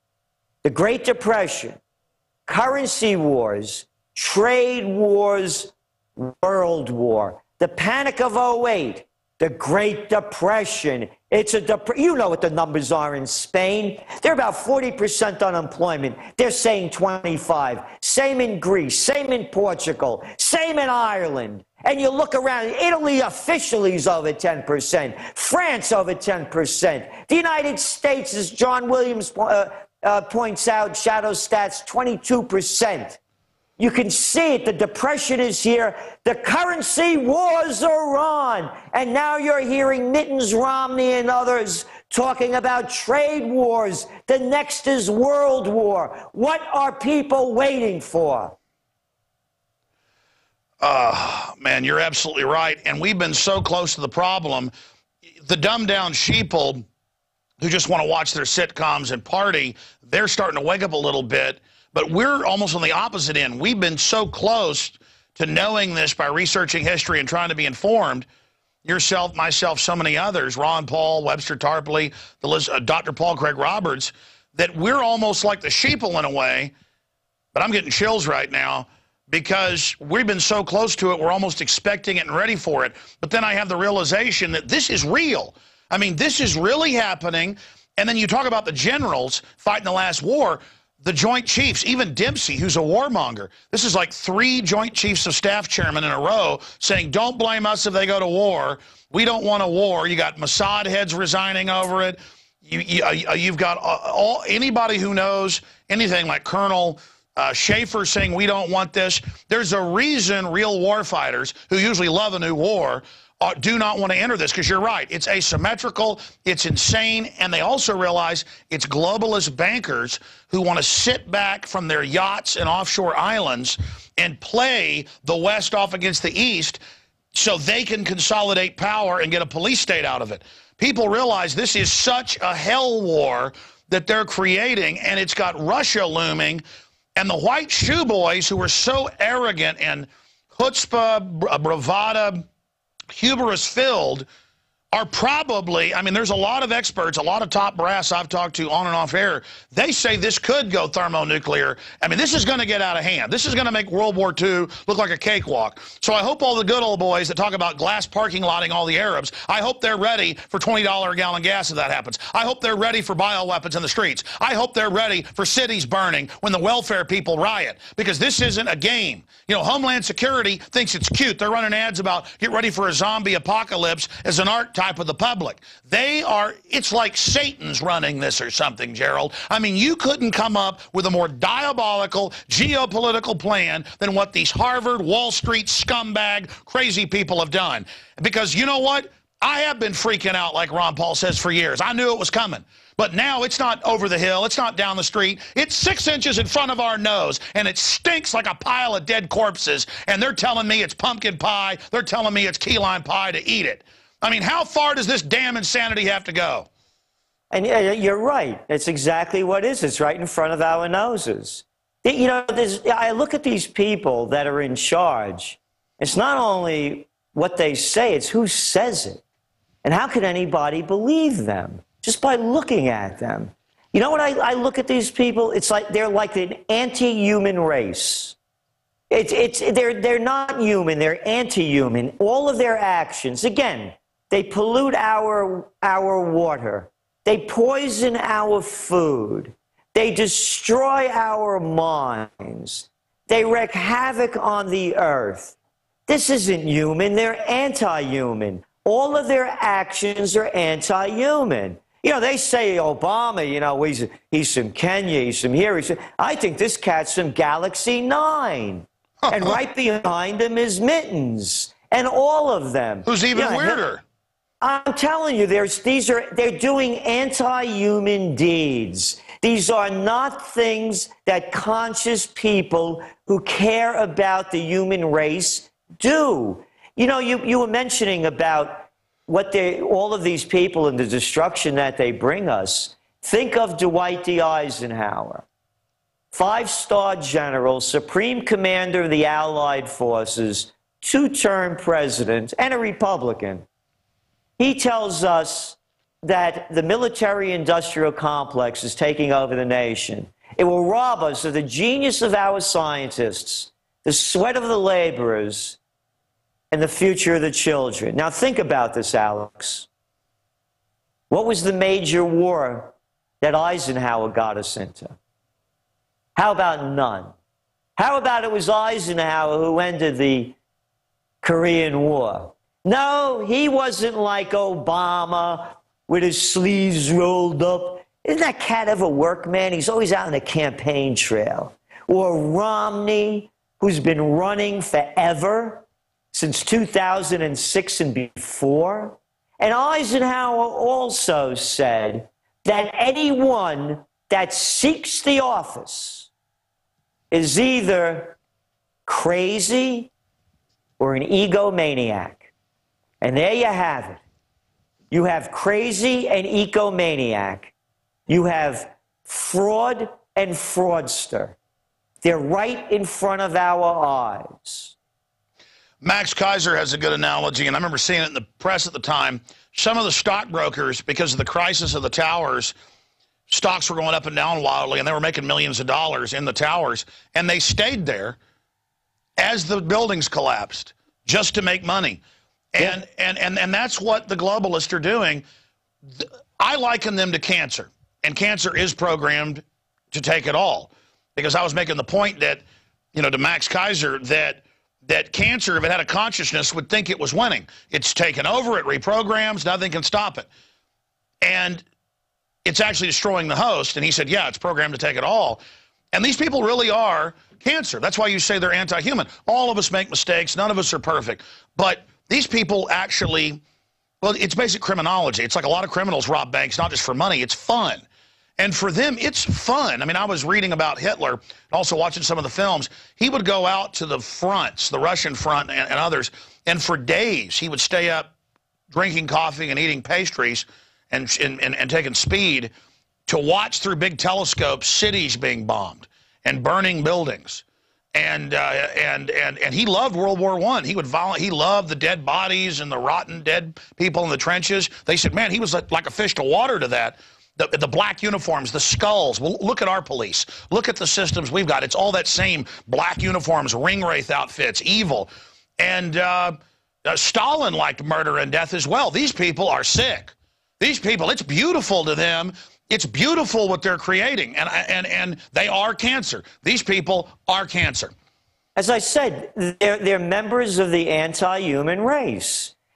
the Great Depression, currency wars, trade wars, World War, the Panic of oh eight, the Great Depression. It's a dep- you know what the numbers are in Spain. They're about forty percent unemployment. They're saying twenty-five. Same in Greece, same in Portugal, same in Ireland. And you look around, Italy officially is over ten percent. France over ten percent. The United States, as John Williams uh, uh, points out, shadow stats, twenty-two percent. You can see it. The depression is here. The currency wars are on. And now you're hearing Mittens Romney and others talking about trade wars. The next is World War. What are people waiting for? Uh, man, you're absolutely right. And we've been so close to the problem. The dumbed-down sheeple who just want to watch their sitcoms and party, they're starting to wake up a little bit. But we're almost on the opposite end. We've been so close to knowing this by researching history and trying to be informed. Yourself, myself, so many others, Ron Paul, Webster Tarpley, the list, uh, Doctor Paul Craig Roberts, that we're almost like the sheeple in a way. But I'm getting chills right now because we've been so close to it, we're almost expecting it and ready for it. But then I have the realization that this is real. I mean, this is really happening. And then you talk about the generals fighting the last war. The Joint Chiefs, even Dempsey, who's a warmonger. This is like three Joint Chiefs of Staff chairmen in a row saying, don't blame us if they go to war. We don't want a war. You got Mossad heads resigning over it. You, you, uh, you've got all, anybody who knows anything like Colonel uh, Schaefer saying we don't want this. There's a reason real war fighters, who usually love a new war, Uh, do not want to enter this, because you're right. It's asymmetrical, it's insane, and they also realize it's globalist bankers who want to sit back from their yachts and offshore islands and play the West off against the East so they can consolidate power and get a police state out of it. People realize this is such a hell war that they're creating, and it's got Russia looming, and the white shoe boys who are so arrogant and chutzpah, bravada, hubris-filled are probably, I mean, there's a lot of experts, a lot of top brass I've talked to on and off air. They say this could go thermonuclear. I mean, this is going to get out of hand. This is going to make World War Two look like a cakewalk. So I hope all the good old boys that talk about glass parking lotting all the Arabs, I hope they're ready for twenty dollars a gallon gas if that happens. I hope they're ready for bioweapons in the streets. I hope they're ready for cities burning when the welfare people riot, because this isn't a game. You know, Homeland Security thinks it's cute. They're running ads about get ready for a zombie apocalypse as an archetype archetype of the public. They are, it's like Satan's running this or something, Gerald. I mean, you couldn't come up with a more diabolical geopolitical plan than what these Harvard, Wall Street scumbag, crazy people have done. Because you know what? I have been freaking out, like Ron Paul says, for years. I knew it was coming. But now it's not over the hill. It's not down the street. It's six inches in front of our nose, and it stinks like a pile of dead corpses. And they're telling me it's pumpkin pie. They're telling me it's key lime pie to eat it. I mean, how far does this damn insanity have to go? And you're right. It's exactly what it is. It's right in front of our noses. You know, I look at these people that are in charge. It's not only what they say, it's who says it. And how could anybody believe them? Just by looking at them. You know what I, I look at these people? It's like they're like an anti-human race. It's, it's, they're, they're not human, they're anti-human. All of their actions, again, they pollute our, our water. They poison our food. They destroy our minds. They wreak havoc on the earth. This isn't human, they're anti-human. All of their actions are anti-human. You know, they say Obama, you know, he's, he's from Kenya, he's from here. He's from, I think this cat's from Galaxy nine. And right behind him is Mittens. And all of them. Who's even you know, weirder? I'm telling you, there's, these are, they're doing anti-human deeds. These are not things that conscious people who care about the human race do. You know, you, you were mentioning about what they, all of these people and the destruction that they bring us. Think of Dwight D. Eisenhower, five-star general, supreme commander of the Allied forces, two-term president, and a Republican. He tells us that the military-industrial complex is taking over the nation. It will rob us of the genius of our scientists, the sweat of the laborers, and the future of the children. Now think about this, Alex. What was the major war that Eisenhower got us into? How about none? How about it was Eisenhower who ended the Korean War? No, he wasn't like Obama with his sleeves rolled up. Isn't that cat ever work, man? He's always out on the campaign trail. Or Romney, who's been running forever, since two thousand six and before. And Eisenhower also said that anyone that seeks the office is either crazy or an egomaniac. And there you have it. You have crazy and egomaniac. You have fraud and fraudster. They're right in front of our eyes. Max Kaiser has a good analogy, and I remember seeing it in the press at the time. Some of the stockbrokers, because of the crisis of the towers, stocks were going up and down wildly, and they were making millions of dollars in the towers, and they stayed there as the buildings collapsed just to make money. And, yeah. and, and, and that's what the globalists are doing. I liken them to cancer, and cancer is programmed to take it all, because I was making the point that, you know, to Max Kaiser, that that cancer, if it had a consciousness, would think it was winning. It's taken over, it reprograms, nothing can stop it. And it's actually destroying the host. And he said, yeah, it's programmed to take it all. And these people really are cancer. That's why you say they're anti-human. All of us make mistakes. None of us are perfect. But these people actually, well, it's basic criminology. It's like a lot of criminals rob banks, not just for money. It's fun. And for them, it's fun. I mean, I was reading about Hitler and also watching some of the films. He would go out to the fronts, the Russian front and, and others, and for days he would stay up drinking coffee and eating pastries and, and, and, and taking speed to watch through big telescopes cities being bombed and burning buildings. And, uh, and, and, and he loved World War One. He would vol he loved the dead bodies and the rotten dead people in the trenches. They said, man, he was like, like a fish to water to that. The, the black uniforms, the skulls. Well, look at our police. Look at the systems we've got. It's all that same black uniforms, ring wraith outfits, evil. And uh, uh, Stalin liked murder and death as well. These people are sick. These people, it's beautiful to them. It's beautiful what they're creating. And, and, and they are cancer. These people are cancer. As I said, they're, they're members of the anti-human race.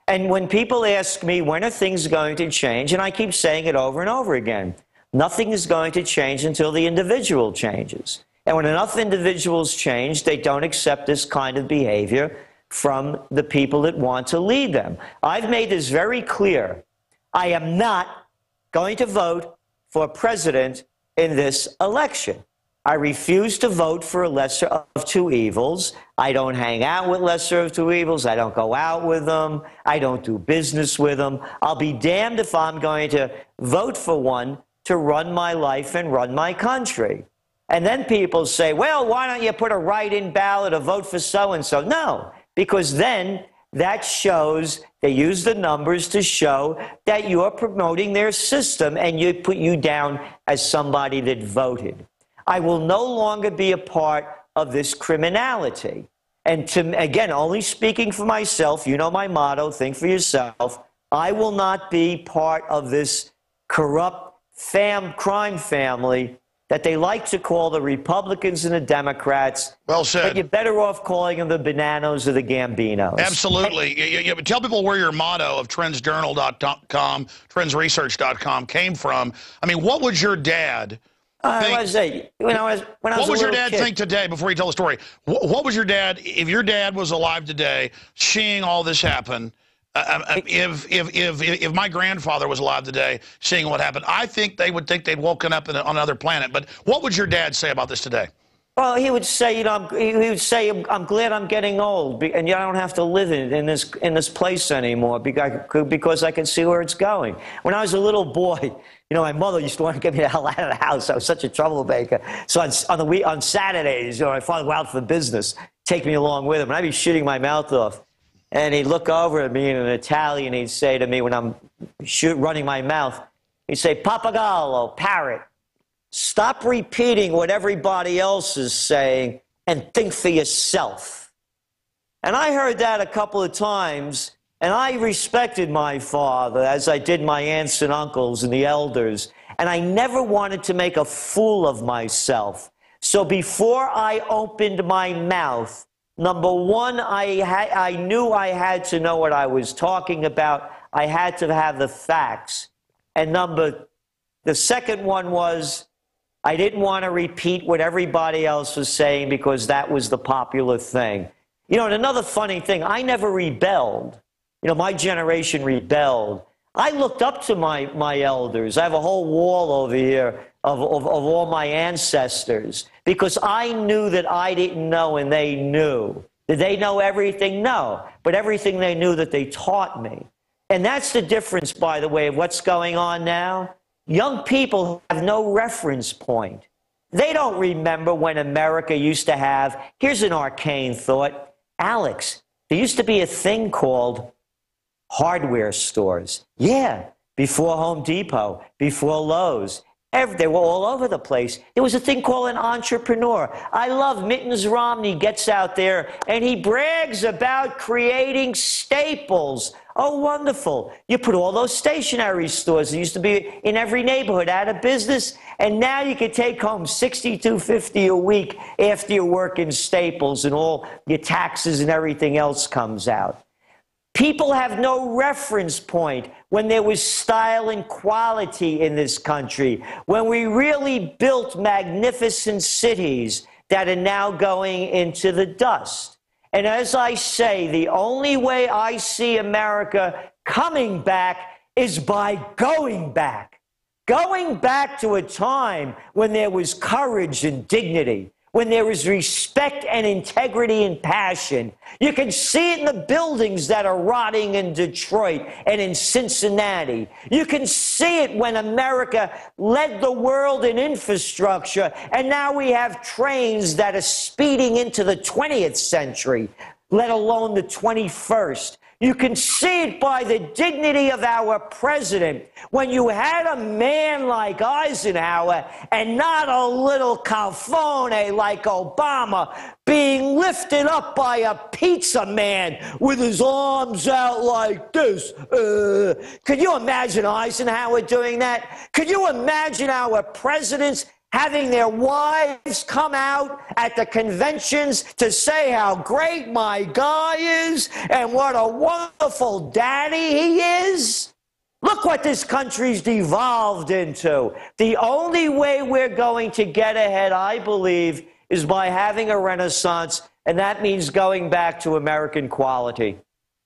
And when people ask me, when are things going to change? And I keep saying it over and over again. Nothing is going to change until the individual changes. And when enough individuals change, they don't accept this kind of behavior from the people that want to lead them. I've made this very clear. I am not going to vote for president in this election. I refuse to vote for a lesser of two evils. I don't hang out with lesser of two evils. I don't go out with them. I don't do business with them. I'll be damned if I'm going to vote for one to run my life and run my country. And then people say, well, why don't you put a write-in ballot or vote for so-and-so? No, because then that shows, they use the numbers to show that you're promoting their system and you put you down as somebody that voted. I will no longer be a part of this criminality. And to, again, only speaking for myself, you know my motto, think for yourself. I will not be part of this corrupt fam crime family that they like to call the Republicans and the Democrats. Well said. But you're better off calling them the Bananos or the Gambinos. Absolutely. You, you, tell people where your motto of trends journal dot com, trends research dot com came from. I mean, what would your dad... I was a, when I was when I was what was a your dad kid. think today, before you tell the story? What, what was your dad, if your dad was alive today, seeing all this happen, uh, if, if, if, if my grandfather was alive today, seeing what happened, I think they would think they'd woken up in a, on another planet. But what would your dad say about this today? Well, he would say, you know, I'm, he would say, I'm glad I'm getting old, and I don't have to live in, in this in this place anymore because because I can see where it's going. When I was a little boy, you know, my mother used to want to get me the hell out of the house. I was such a troublemaker. So on, on the week, on Saturdays, you know, my father would go out for business, take me along with him, and I'd be shitting my mouth off. And he'd look over at me in an Italian. He'd say to me when I'm shoot, running my mouth, he'd say, "Papagallo, parrot. Stop repeating what everybody else is saying and think for yourself." And I heard that a couple of times, and I respected my father as I did my aunts and uncles and the elders, and I never wanted to make a fool of myself. So before I opened my mouth, number one, I, ha I knew I had to know what I was talking about. I had to have the facts. And number, the second one was, I didn't want to repeat what everybody else was saying because that was the popular thing. You know, and another funny thing, I never rebelled. You know, my generation rebelled. I looked up to my, my elders. I have a whole wall over here of, of, of all my ancestors because I knew that I didn't know and they knew. Did they know everything? No. But everything they knew that they taught me. And that's the difference, by the way, of what's going on now. Young people have no reference point. They don't remember when America used to have, here's an arcane thought, Alex, there used to be a thing called hardware stores. Yeah, before Home Depot, before Lowe's. Every, they were all over the place. There was a thing called an entrepreneur. I love Mittens Romney gets out there and he brags about creating staples. Oh, wonderful. You put all those stationery stores that used to be in every neighborhood out of business, and now you can take home sixty-two fifty a week after you work in Staples and all your taxes and everything else comes out. People have no reference point when there was style and quality in this country, when we really built magnificent cities that are now going into the dust. And as I say, the only way I see America coming back is by going back. Going back to a time when there was courage and dignity, when there was respect and integrity and passion. You can see it in the buildings that are rotting in Detroit and in Cincinnati. You can see it when America led the world in infrastructure, and now we have trains that are speeding into the twentieth century, let alone the twenty-first. You can see it by the dignity of our president. When you had a man like Eisenhower and not a little calfone like Obama being lifted up by a pizza man with his arms out like this. Uh, could you imagine Eisenhower doing that? Could you imagine our presidents having their wives come out at the conventions to say how great my guy is and what a wonderful daddy he is. Look what this country's devolved into. The only way we're going to get ahead, I believe, is by having a renaissance, and that means going back to American quality.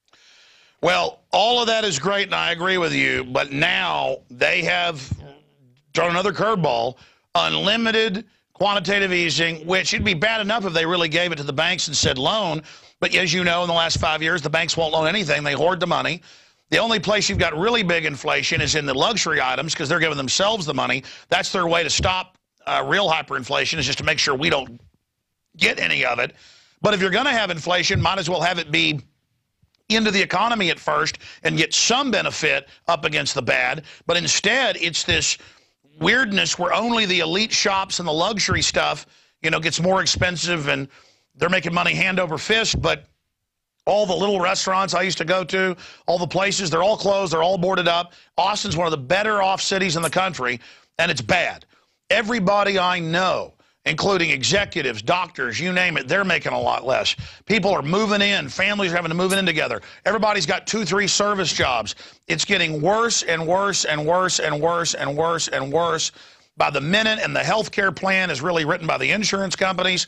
Well, all of that is great, and I agree with you, but now they have thrown another curveball, unlimited quantitative easing, which it'd be bad enough if they really gave it to the banks and said loan, but as you know, in the last five years, the banks won't loan anything. They hoard the money. The only place you've got really big inflation is in the luxury items because they're giving themselves the money. That's their way to stop uh, real hyperinflation, is just to make sure we don't get any of it. But if you're going to have inflation, might as well have it be into the economy at first and get some benefit up against the bad. But instead, it's this weirdness where only the elite shops and the luxury stuff, you know, gets more expensive, and they're making money hand over fist, but all the little restaurants I used to go to, all the places, they're all closed, they're all boarded up. Austin's one of the better off cities in the country, and it's bad. Everybody I know, including executives, doctors, you name it, they're making a lot less. People are moving in. Families are having to move in together. Everybody's got two, three service jobs. It's getting worse and worse and worse and worse and worse and worse by the minute, and the health care plan is really written by the insurance companies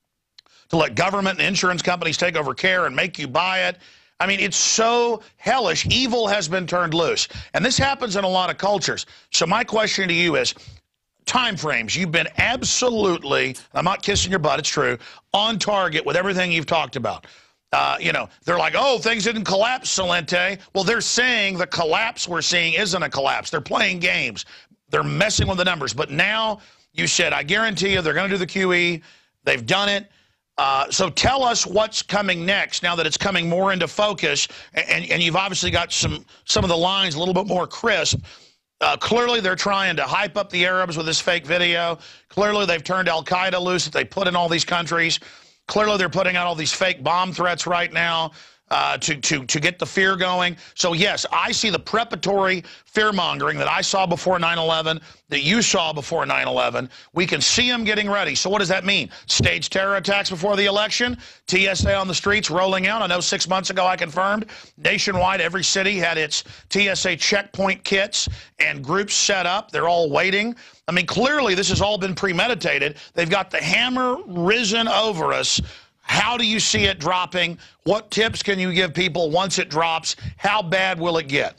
to let government and insurance companies take over care and make you buy it. I mean, it's so hellish. Evil has been turned loose. And this happens in a lot of cultures. So my question to you is, time frames. You've been absolutely, I'm not kissing your butt, it's true, on target with everything you've talked about. Uh, you know, they're like, oh, things didn't collapse, Salente. Well, they're saying the collapse we're seeing isn't a collapse. They're playing games. They're messing with the numbers. But now you said, I guarantee you they're going to do the Q E. They've done it. Uh, so tell us what's coming next now that it's coming more into focus, and, and you've obviously got some, some of the lines a little bit more crisp. Uh, clearly, they're trying to hype up the Arabs with this fake video. Clearly, they've turned al-Qaeda loose that they put in all these countries. Clearly, they're putting out all these fake bomb threats right now uh, to, to, to get the fear going. So, yes, I see the preparatory fear-mongering that I saw before nine eleven, that you saw before nine eleven. We can see them getting ready. So what does that mean? Staged terror attacks before the election? T S A on the streets rolling out? I know six months ago I confirmed nationwide every city had its T S A checkpoint kits and groups set up. They're all waiting. I mean, clearly this has all been premeditated. They've got the hammer risen over us. How do you see it dropping? What tips can you give people once it drops? How bad will it get?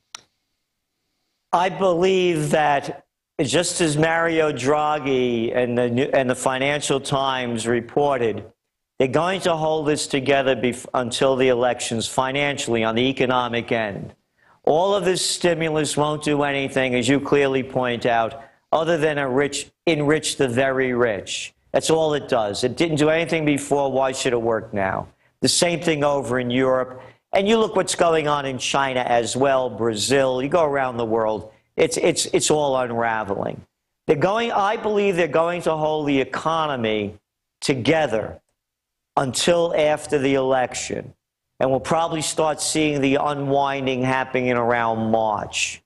I believe that just as Mario Draghi and the, and the Financial Times reported, they're going to hold this together bef- until the elections financially on the economic end. All of this stimulus won't do anything, as you clearly point out, other than enrich, enrich the very rich. That's all it does. It didn't do anything before. Why should it work now? The same thing over in Europe. And you look what's going on in China as well, Brazil. You go around the world. It's, it's, it's all unraveling. They're going, I believe they're going to hold the economy together until after the election. And we'll probably start seeing the unwinding happening around March.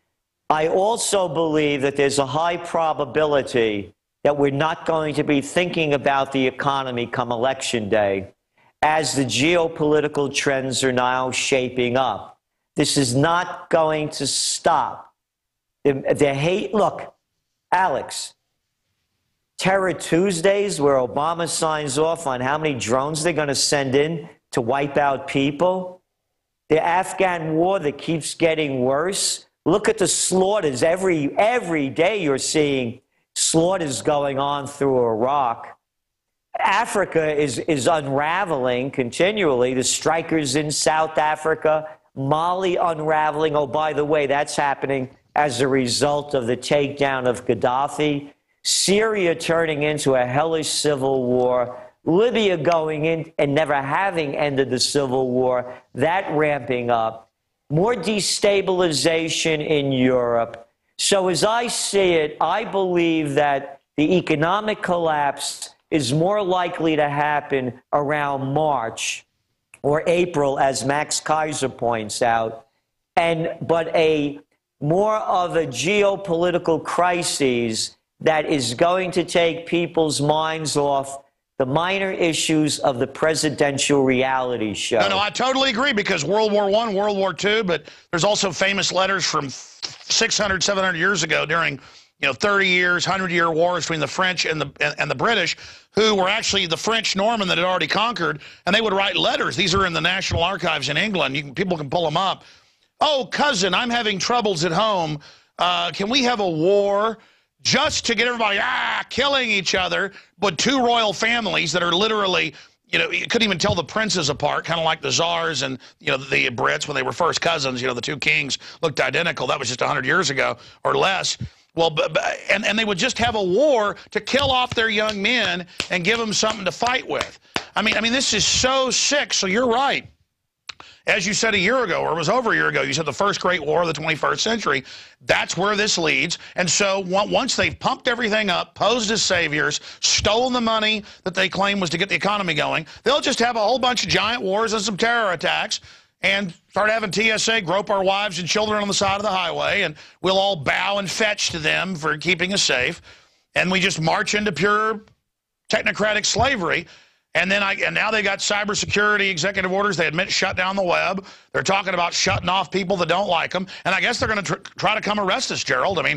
I also believe that there's a high probability that we're not going to be thinking about the economy come election day, as the geopolitical trends are now shaping up. This is not going to stop. The, the hate, look, Alex, Terror Tuesdays, where Obama signs off on how many drones they're going to send in to wipe out people, the Afghan war that keeps getting worse. Look at the slaughters. Every, every day you're seeing slaughters going on through Iraq. Africa is, is unraveling continually. The strikers in South Africa, Mali unraveling. Oh, by the way, that's happening as a result of the takedown of Gaddafi. Syria turning into a hellish civil war. Libya going in and never having ended the civil war. That ramping up. More destabilization in Europe. So as I see it, I believe that the economic collapse is more likely to happen around March or April, as Max Kaiser points out, and but a more of a geopolitical crisis that is going to take people's minds off the minor issues of the presidential reality show. No, no, I totally agree, because World War One, World War Two, but there's also famous letters from six hundred, seven hundred years ago during, you know, thirty years, hundred-year wars between the French and the and, and the British, who were actually the French Norman that had already conquered, and they would write letters. These are in the National Archives in England. You can, people can pull them up. Oh, cousin, I'm having troubles at home. Uh, can we have a war? Just to get everybody, ah, killing each other, but two royal families that are literally, you know, you couldn't even tell the princes apart, kind of like the czars and, you know, the Brits when they were first cousins. You know, the two kings looked identical. That was just one hundred years ago or less. Well, but, and, and they would just have a war to kill off their young men and give them something to fight with. I mean, I mean, this is so sick. So you're right. As you said a year ago, or it was over a year ago, you said the first great war of the twenty-first century. That's where this leads. And so once they've pumped everything up, posed as saviors, stolen the money that they claim was to get the economy going, they'll just have a whole bunch of giant wars and some terror attacks and start having T S A grope our wives and children on the side of the highway, and we'll all bow and fetch to them for keeping us safe. And we just march into pure technocratic slavery. And then I, and now they got cybersecurity executive orders. They admit shut down the web. They're talking about shutting off people that don't like them. And I guess they're going to tr try to come arrest us, Gerald. I mean,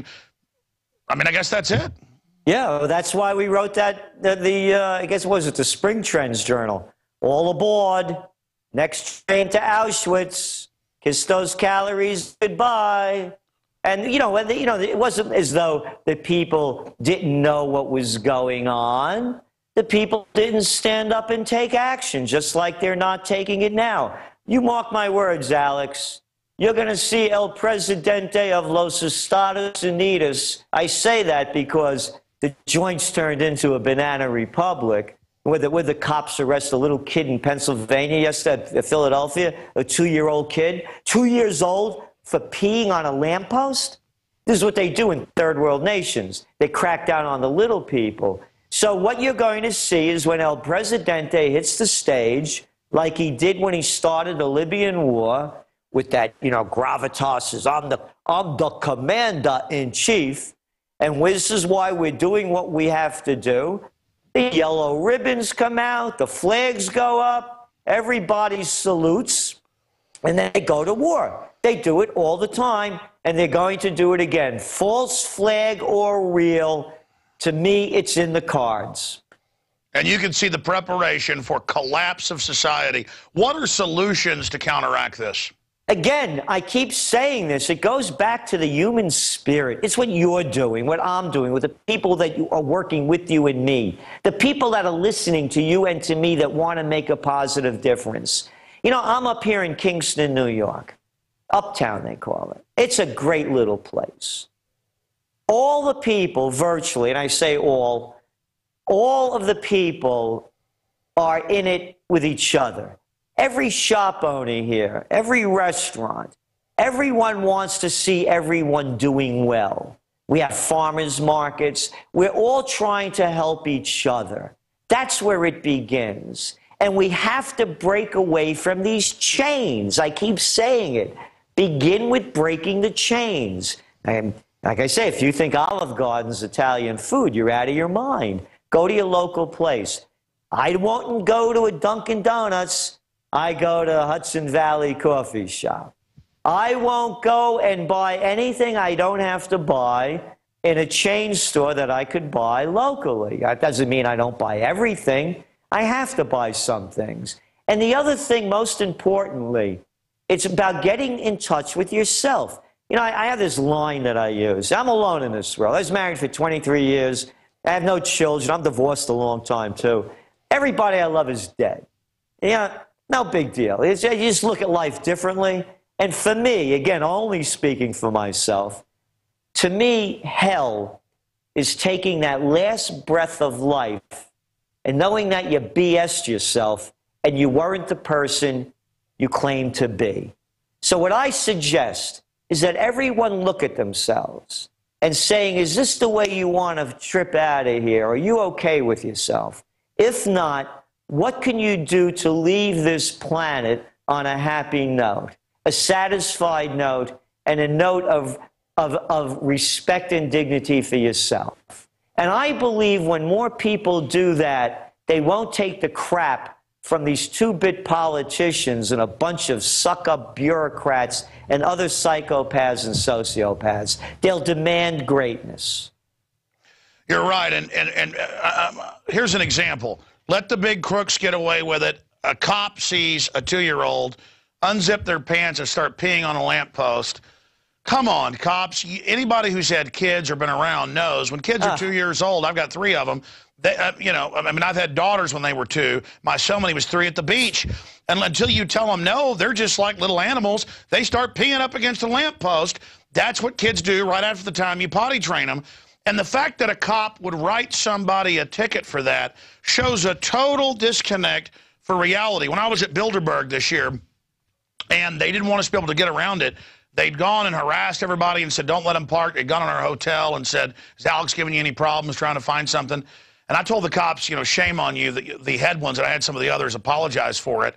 I mean, I guess that's it. Yeah, well, that's why we wrote that, the, the uh, I guess, what was it, the Spring Trends Journal. All aboard. Next train to Auschwitz. Kiss those calories goodbye. And, you know, you know, it wasn't as though the people didn't know what was going on. The people didn't stand up and take action, just like they're not taking it now. You mark my words, Alex. You're going to see El Presidente of los Estados Unidos. I say that because the joint's turned into a banana republic, where the, where the cops arrest a little kid in Pennsylvania yesterday, Philadelphia, a two-year-old kid, two years old, for peeing on a lamppost. This is what they do in third world nations. They crack down on the little people. So what you're going to see is when El Presidente hits the stage, like he did when he started the Libyan war, with that, you know, gravitas is, I'm the, I'm the commander-in-chief, and this is why we're doing what we have to do. The yellow ribbons come out, the flags go up, everybody salutes, and then they go to war. They do it all the time, and they're going to do it again. False flag or real, to me, it's in the cards. And you can see the preparation for collapse of society. What are solutions to counteract this? Again, I keep saying this. It goes back to the human spirit. It's what you're doing, what I'm doing, with the people that you are working with you and me, the people that are listening to you and to me that want to make a positive difference. You know, I'm up here in Kingston, New York. Uptown, they call it. It's a great little place. All the people, virtually, and I say all, all of the people are in it with each other. Every shop owner here, every restaurant, everyone wants to see everyone doing well. We have farmers markets. We're all trying to help each other. That's where it begins. And we have to break away from these chains. I keep saying it. Begin with breaking the chains. And like I say, if you think Olive Garden's Italian food, you're out of your mind. Go to your local place. I won't go to a Dunkin' Donuts. I go to Hudson Valley Coffee Shop. I won't go and buy anything I don't have to buy in a chain store that I could buy locally. That doesn't mean I don't buy everything. I have to buy some things. And the other thing, most importantly, it's about getting in touch with yourself. You know, I, I have this line that I use. I'm alone in this world. I was married for twenty-three years. I have no children. I'm divorced a long time, too. Everybody I love is dead. You know, no big deal. It's, you just look at life differently. And for me, again, only speaking for myself, to me, hell is taking that last breath of life and knowing that you B S'd yourself and you weren't the person you claimed to be. So what I suggest is that everyone look at themselves and saying, is this the way you want to trip out of here? Are you okay with yourself? If not, what can you do to leave this planet on a happy note, a satisfied note, and a note of, of, of respect and dignity for yourself? And I believe when more people do that, they won't take the crap from these two-bit politicians and a bunch of suck-up bureaucrats and other psychopaths and sociopaths. They'll demand greatness. You're right, and, and, and uh, um, here's an example. Let the big crooks get away with it. A cop sees a two-year-old unzip their pants and start peeing on a lamppost. Come on, cops. Anybody who's had kids or been around knows when kids are uh. two years old, I've got three of them, they, uh, you know, I mean, I've had daughters when they were two. My son, when he was three, at the beach. And until you tell them no, they're just like little animals. They start peeing up against a lamppost. That's what kids do right after the time you potty train them. And the fact that a cop would write somebody a ticket for that shows a total disconnect for reality. When I was at Bilderberg this year, and they didn't want us to be able to get around it, they'd gone and harassed everybody and said, don't let them park. They'd gone in our hotel and said, is Alex giving you any problems trying to find something? And I told the cops, you know, shame on you, the, the head ones, and I had some of the others apologize for it.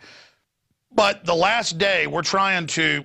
But the last day, we're trying to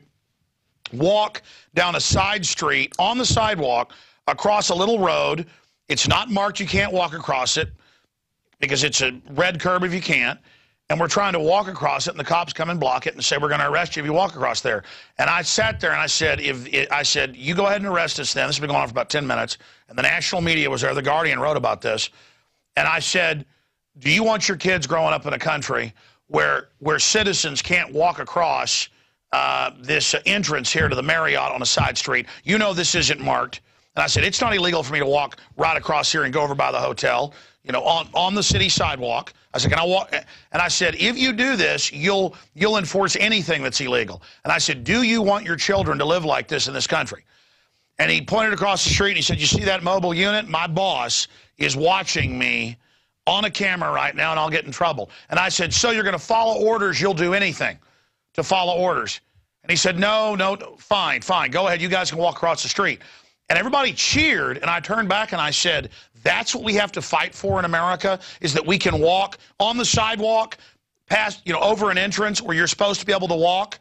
walk down a side street on the sidewalk across a little road. It's not marked. You can't walk across it because it's a red curb if you can't. And we're trying to walk across it, and the cops come and block it and say, we're going to arrest you if you walk across there. And I sat there and I said, if it, I said, you go ahead and arrest us then. This has been going on for about ten minutes. And the national media was there. The Guardian wrote about this. And I said, do you want your kids growing up in a country where, where citizens can't walk across uh, this entrance here to the Marriott on a side street? You know this isn't marked. And I said, it's not illegal for me to walk right across here and go over by the hotel, you know, on, on the city sidewalk. I said, can I walk? And I said, if you do this, you'll, you'll enforce anything that's illegal. And I said, do you want your children to live like this in this country? And he pointed across the street and he said, you see that mobile unit? My boss is watching me on a camera right now and I'll get in trouble. And I said, so you're going to follow orders, you'll do anything to follow orders. And he said, no, no, fine, fine. Go ahead, you guys can walk across the street. And everybody cheered, and I turned back and I said, that's what we have to fight for in America, is that we can walk on the sidewalk, past, you know, over an entrance where you're supposed to be able to walk.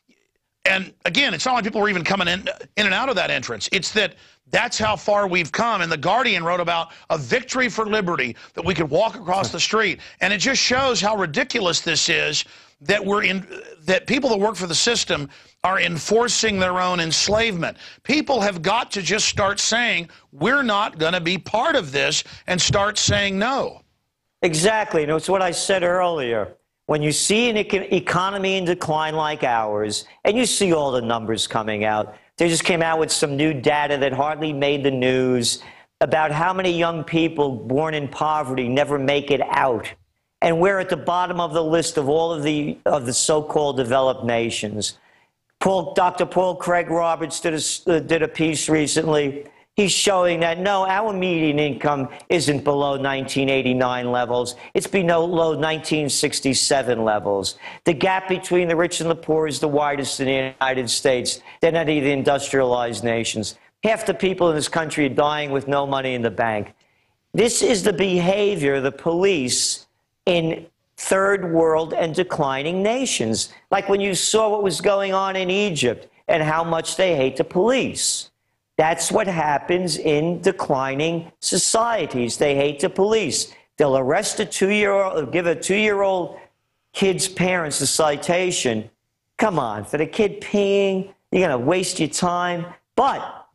And again, it's not like people were even coming in, in and out of that entrance. It's that that's how far we've come. And the Guardian wrote about a victory for liberty, that we could walk across the street. And it just shows how ridiculous this is, that we're in, that people that work for the system are enforcing their own enslavement. People have got to just start saying, we're not going to be part of this, and start saying no. Exactly. And it's what I said earlier. When you see an econ economy in decline like ours, and you see all the numbers coming out, they just came out with some new data that hardly made the news about how many young people born in poverty never make it out. And we're at the bottom of the list of all of the, of the so-called developed nations. Paul, Doctor Paul Craig Roberts did a, uh, did a piece recently. He's showing that, no, our median income isn't below nineteen eighty-nine levels. It's below nineteen sixty-seven levels. The gap between the rich and the poor is the widest in the United States than any of the industrialized nations. Half the people in this country are dying with no money in the bank. This is the behavior of the police in third world and declining nations. Like when you saw what was going on in Egypt and how much they hate the police. That's what happens in declining societies. They hate the police. They'll arrest a two-year-old, give a two-year-old kid's parents a citation. Come on, for the kid peeing, you're going to waste your time. But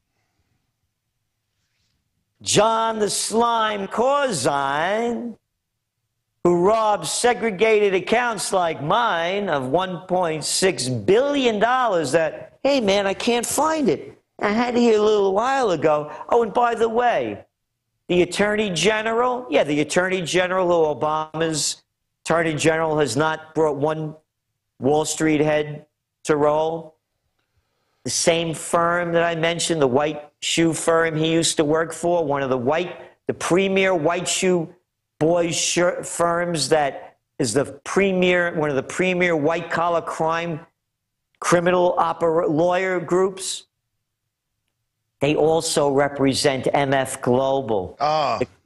John the Slime Corzine, who robs segregated accounts like mine of one point six billion dollars that, hey, man, I can't find it. I had it here a little while ago. Oh, and by the way, the Attorney General, yeah, the Attorney General, who Obama's Attorney General has not brought one Wall Street head to roll. The same firm that I mentioned, the white shoe firm he used to work for, one of the white, the premier white shoe boys shirt firms that is the premier, one of the premier white-collar crime criminal opera, lawyer groups. They also represent M F Global, oh. the,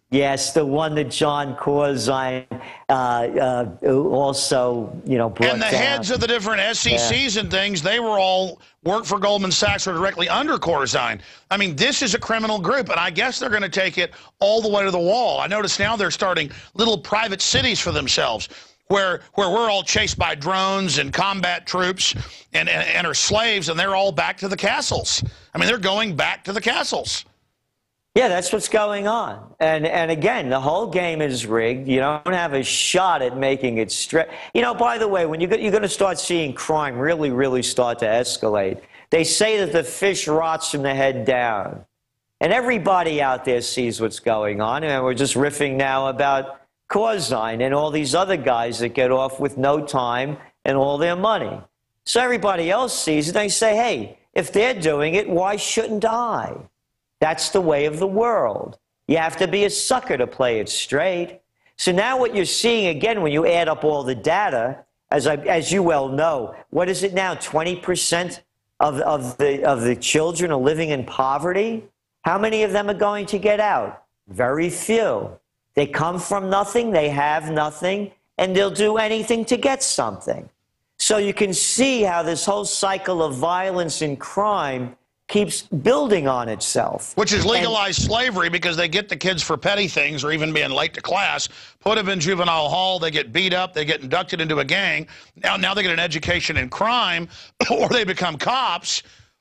Yes, the one that John Corzine uh, uh, also, you know, brought And the down. heads of the different S E Cs Yeah. and things, they were all work for Goldman Sachs or directly under Corzine. I mean, this is a criminal group, and I guess they're going to take it all the way to the wall. I notice now they're starting little private cities for themselves where where we're all chased by drones and combat troops and, and, and are slaves, and they're all back to the castles. I mean, they're going back to the castles. Yeah, that's what's going on. And and again, the whole game is rigged. You don't have a shot at making it straight. You know, by the way, when you, you're going to start seeing crime really, really start to escalate, they say that the fish rots from the head down. And everybody out there sees what's going on. And we're just riffing now about Corzine and all these other guys that get off with no time and all their money. So everybody else sees it. They say, hey, if they're doing it, why shouldn't I? That's the way of the world. You have to be a sucker to play it straight. So now what you're seeing, again, when you add up all the data, as, I, as you well know, what is it now, twenty percent of, of, the, of the children are living in poverty? How many of them are going to get out? Very few. They come from nothing, they have nothing, and they'll do anything to get something. So you can see how this whole cycle of violence and crime keeps building on itself. Which is legalized and slavery, because they get the kids for petty things or even being late to class, put them in juvenile hall, they get beat up, they get inducted into a gang. Now, now they get an education in crime, or they become cops,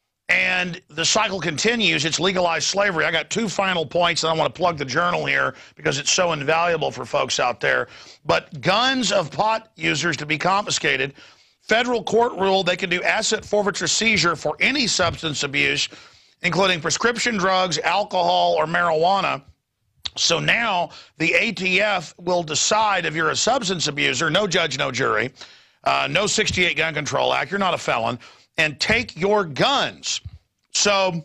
and the cycle continues. It's legalized slavery. I got two final points, and I want to plug the Journal here because it's so invaluable for folks out there. But guns of pot users to be confiscated. Federal court ruled they can do asset forfeiture seizure for any substance abuse, including prescription drugs, alcohol, or marijuana. So now the A T F will decide if you're a substance abuser, no judge, no jury, uh, no sixty-eight Gun Control Act, you're not a felon, and take your guns. So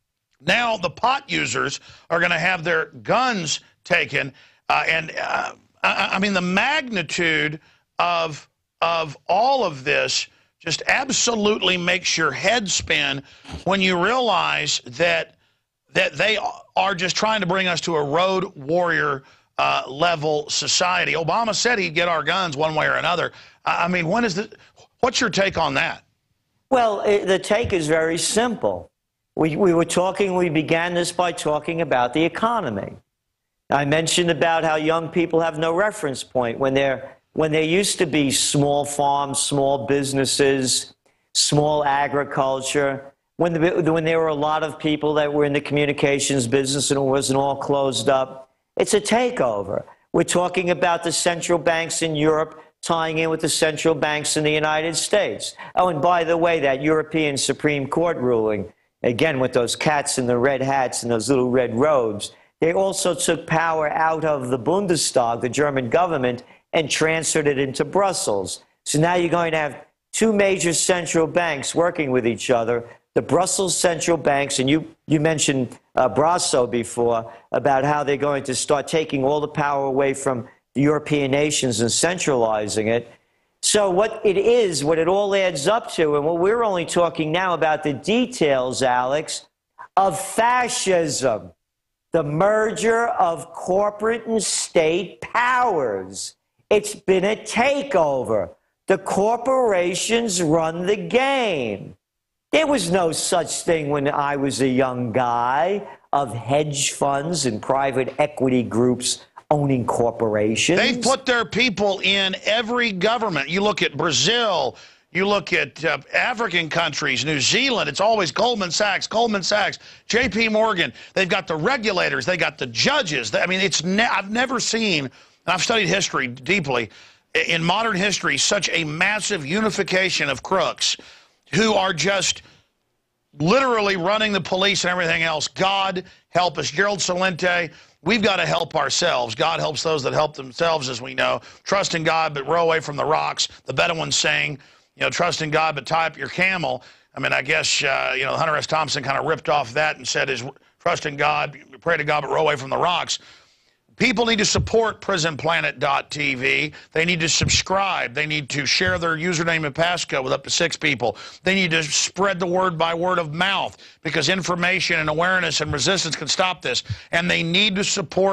now the pot users are going to have their guns taken. Uh, and uh, I, I mean, the magnitude of of all of this just absolutely makes your head spin when you realize that that they are just trying to bring us to a road warrior uh, level society. Obama said he'd get our guns one way or another. I mean, when is the, what's your take on that? Well, it, the take is very simple. We, we were talking, we began this by talking about the economy. I mentioned about how young people have no reference point when they're When there used to be small farms, small businesses, small agriculture, when, the, when there were a lot of people that were in the communications business and it wasn't all closed up, it's a takeover. We're talking about the central banks in Europe tying in with the central banks in the United States. Oh, and by the way, that European Supreme Court ruling, again, with those cats in the red hats and those little red robes, they also took power out of the Bundestag, the German government, and transferred it into Brussels. So now you're going to have two major central banks working with each other, the Brussels central banks, and you, you mentioned uh, Brasso before, about how they're going to start taking all the power away from the European nations and centralizing it. So what it is, what it all adds up to, and what we're only talking now about the details, Alex, of fascism, the merger of corporate and state powers. It's been a takeover. The corporations run the game. There was no such thing when I was a young guy of hedge funds and private equity groups owning corporations. They've put their people in every government. You look at Brazil, you look at uh, African countries, New Zealand, it's always Goldman Sachs, Goldman Sachs, J P Morgan. They've got the regulators, they got the judges. I mean, it's ne I've never seen, and I've studied history deeply, in modern history, such a massive unification of crooks who are just literally running the police and everything else. God help us. Gerald Celente, we've got to help ourselves. God helps those that help themselves, as we know. Trust in God, but row away from the rocks. The Bedouins saying, you know, trust in God, but tie up your camel. I mean, I guess, uh, you know, Hunter S. Thompson kind of ripped off that and said, is trust in God, pray to God, but row away from the rocks. People need to support prison planet dot T V. They need to subscribe. They need to share their username and passcode with up to six people. They need to spread the word by word of mouth, because information and awareness and resistance can stop this. And they need to support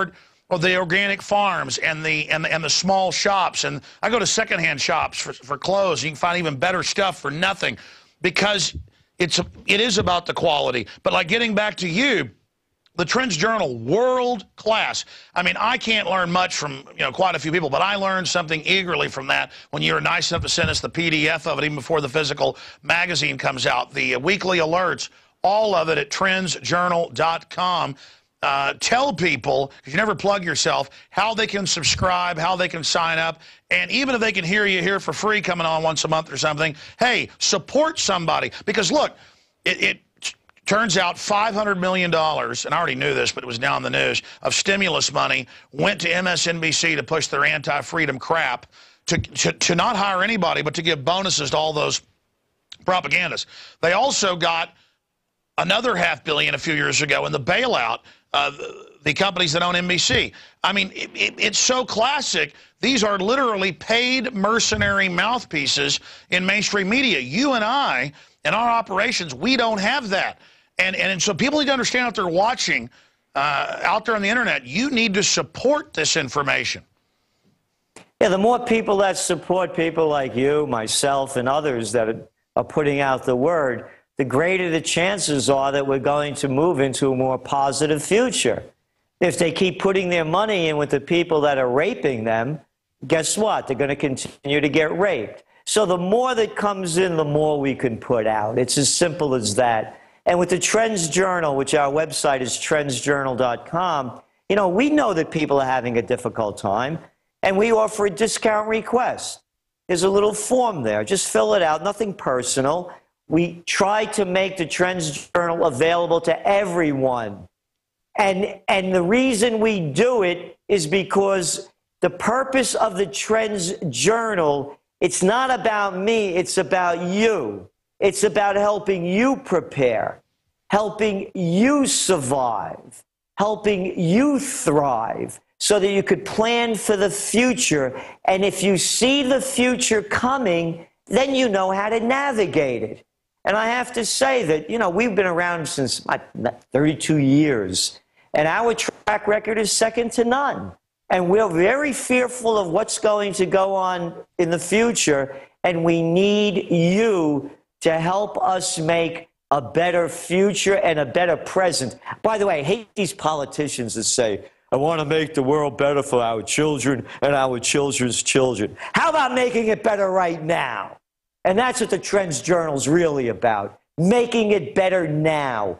or the organic farms and the and the, and the small shops. And I go to secondhand shops for, for clothes. You can find even better stuff for nothing, because it's it is about the quality. But like getting back to you, the Trends Journal, world class. I mean, I can't learn much from, you know, quite a few people, but I learned something eagerly from that when you were nice enough to send us the P D F of it even before the physical magazine comes out. The uh, weekly alerts, all of it at trends journal dot com. Uh, tell people, because you never plug yourself, how they can subscribe, how they can sign up, and even if they can hear you here for free coming on once a month or something, hey, support somebody. Because look, it, it turns out five hundred million dollars, and I already knew this, but it was now in the news, of stimulus money went to M S N B C to push their anti-freedom crap, to, to, to not hire anybody, but to give bonuses to all those propagandists. They also got another half billion a few years ago in the bailout, uh, the, the companies that own N B C. I mean, it, it, it's so classic. These are literally paid mercenary mouthpieces in mainstream media. You and I, in our operations, we don't have that. And, and so people need to understand out there watching, uh, out there on the internet, you need to support this information. Yeah, the more people that support people like you, myself, and others that are, are putting out the word, the greater the chances are that we're going to move into a more positive future. If they keep putting their money in with the people that are raping them, guess what? They're going to continue to get raped. So the more that comes in, the more we can put out. It's as simple as that. And with the Trends Journal, which our website is trends journal dot com, you know, we know that people are having a difficult time, and we offer a discount request. There's a little form there. Just fill it out, nothing personal. We try to make the Trends Journal available to everyone. And, and the reason we do it is because the purpose of the Trends Journal, it's not about me, it's about you. It's about helping you prepare, helping you survive, helping you thrive so that you could plan for the future. And if you see the future coming, then you know how to navigate it. And I have to say that, you know, we've been around since thirty-two years, and our track record is second to none. And we're very fearful of what's going to go on in the future, and we need you to help us make a better future and a better present. By the way, I hate these politicians that say, I want to make the world better for our children and our children's children. How about making it better right now? And that's what the Trends Journal's really about, making it better now.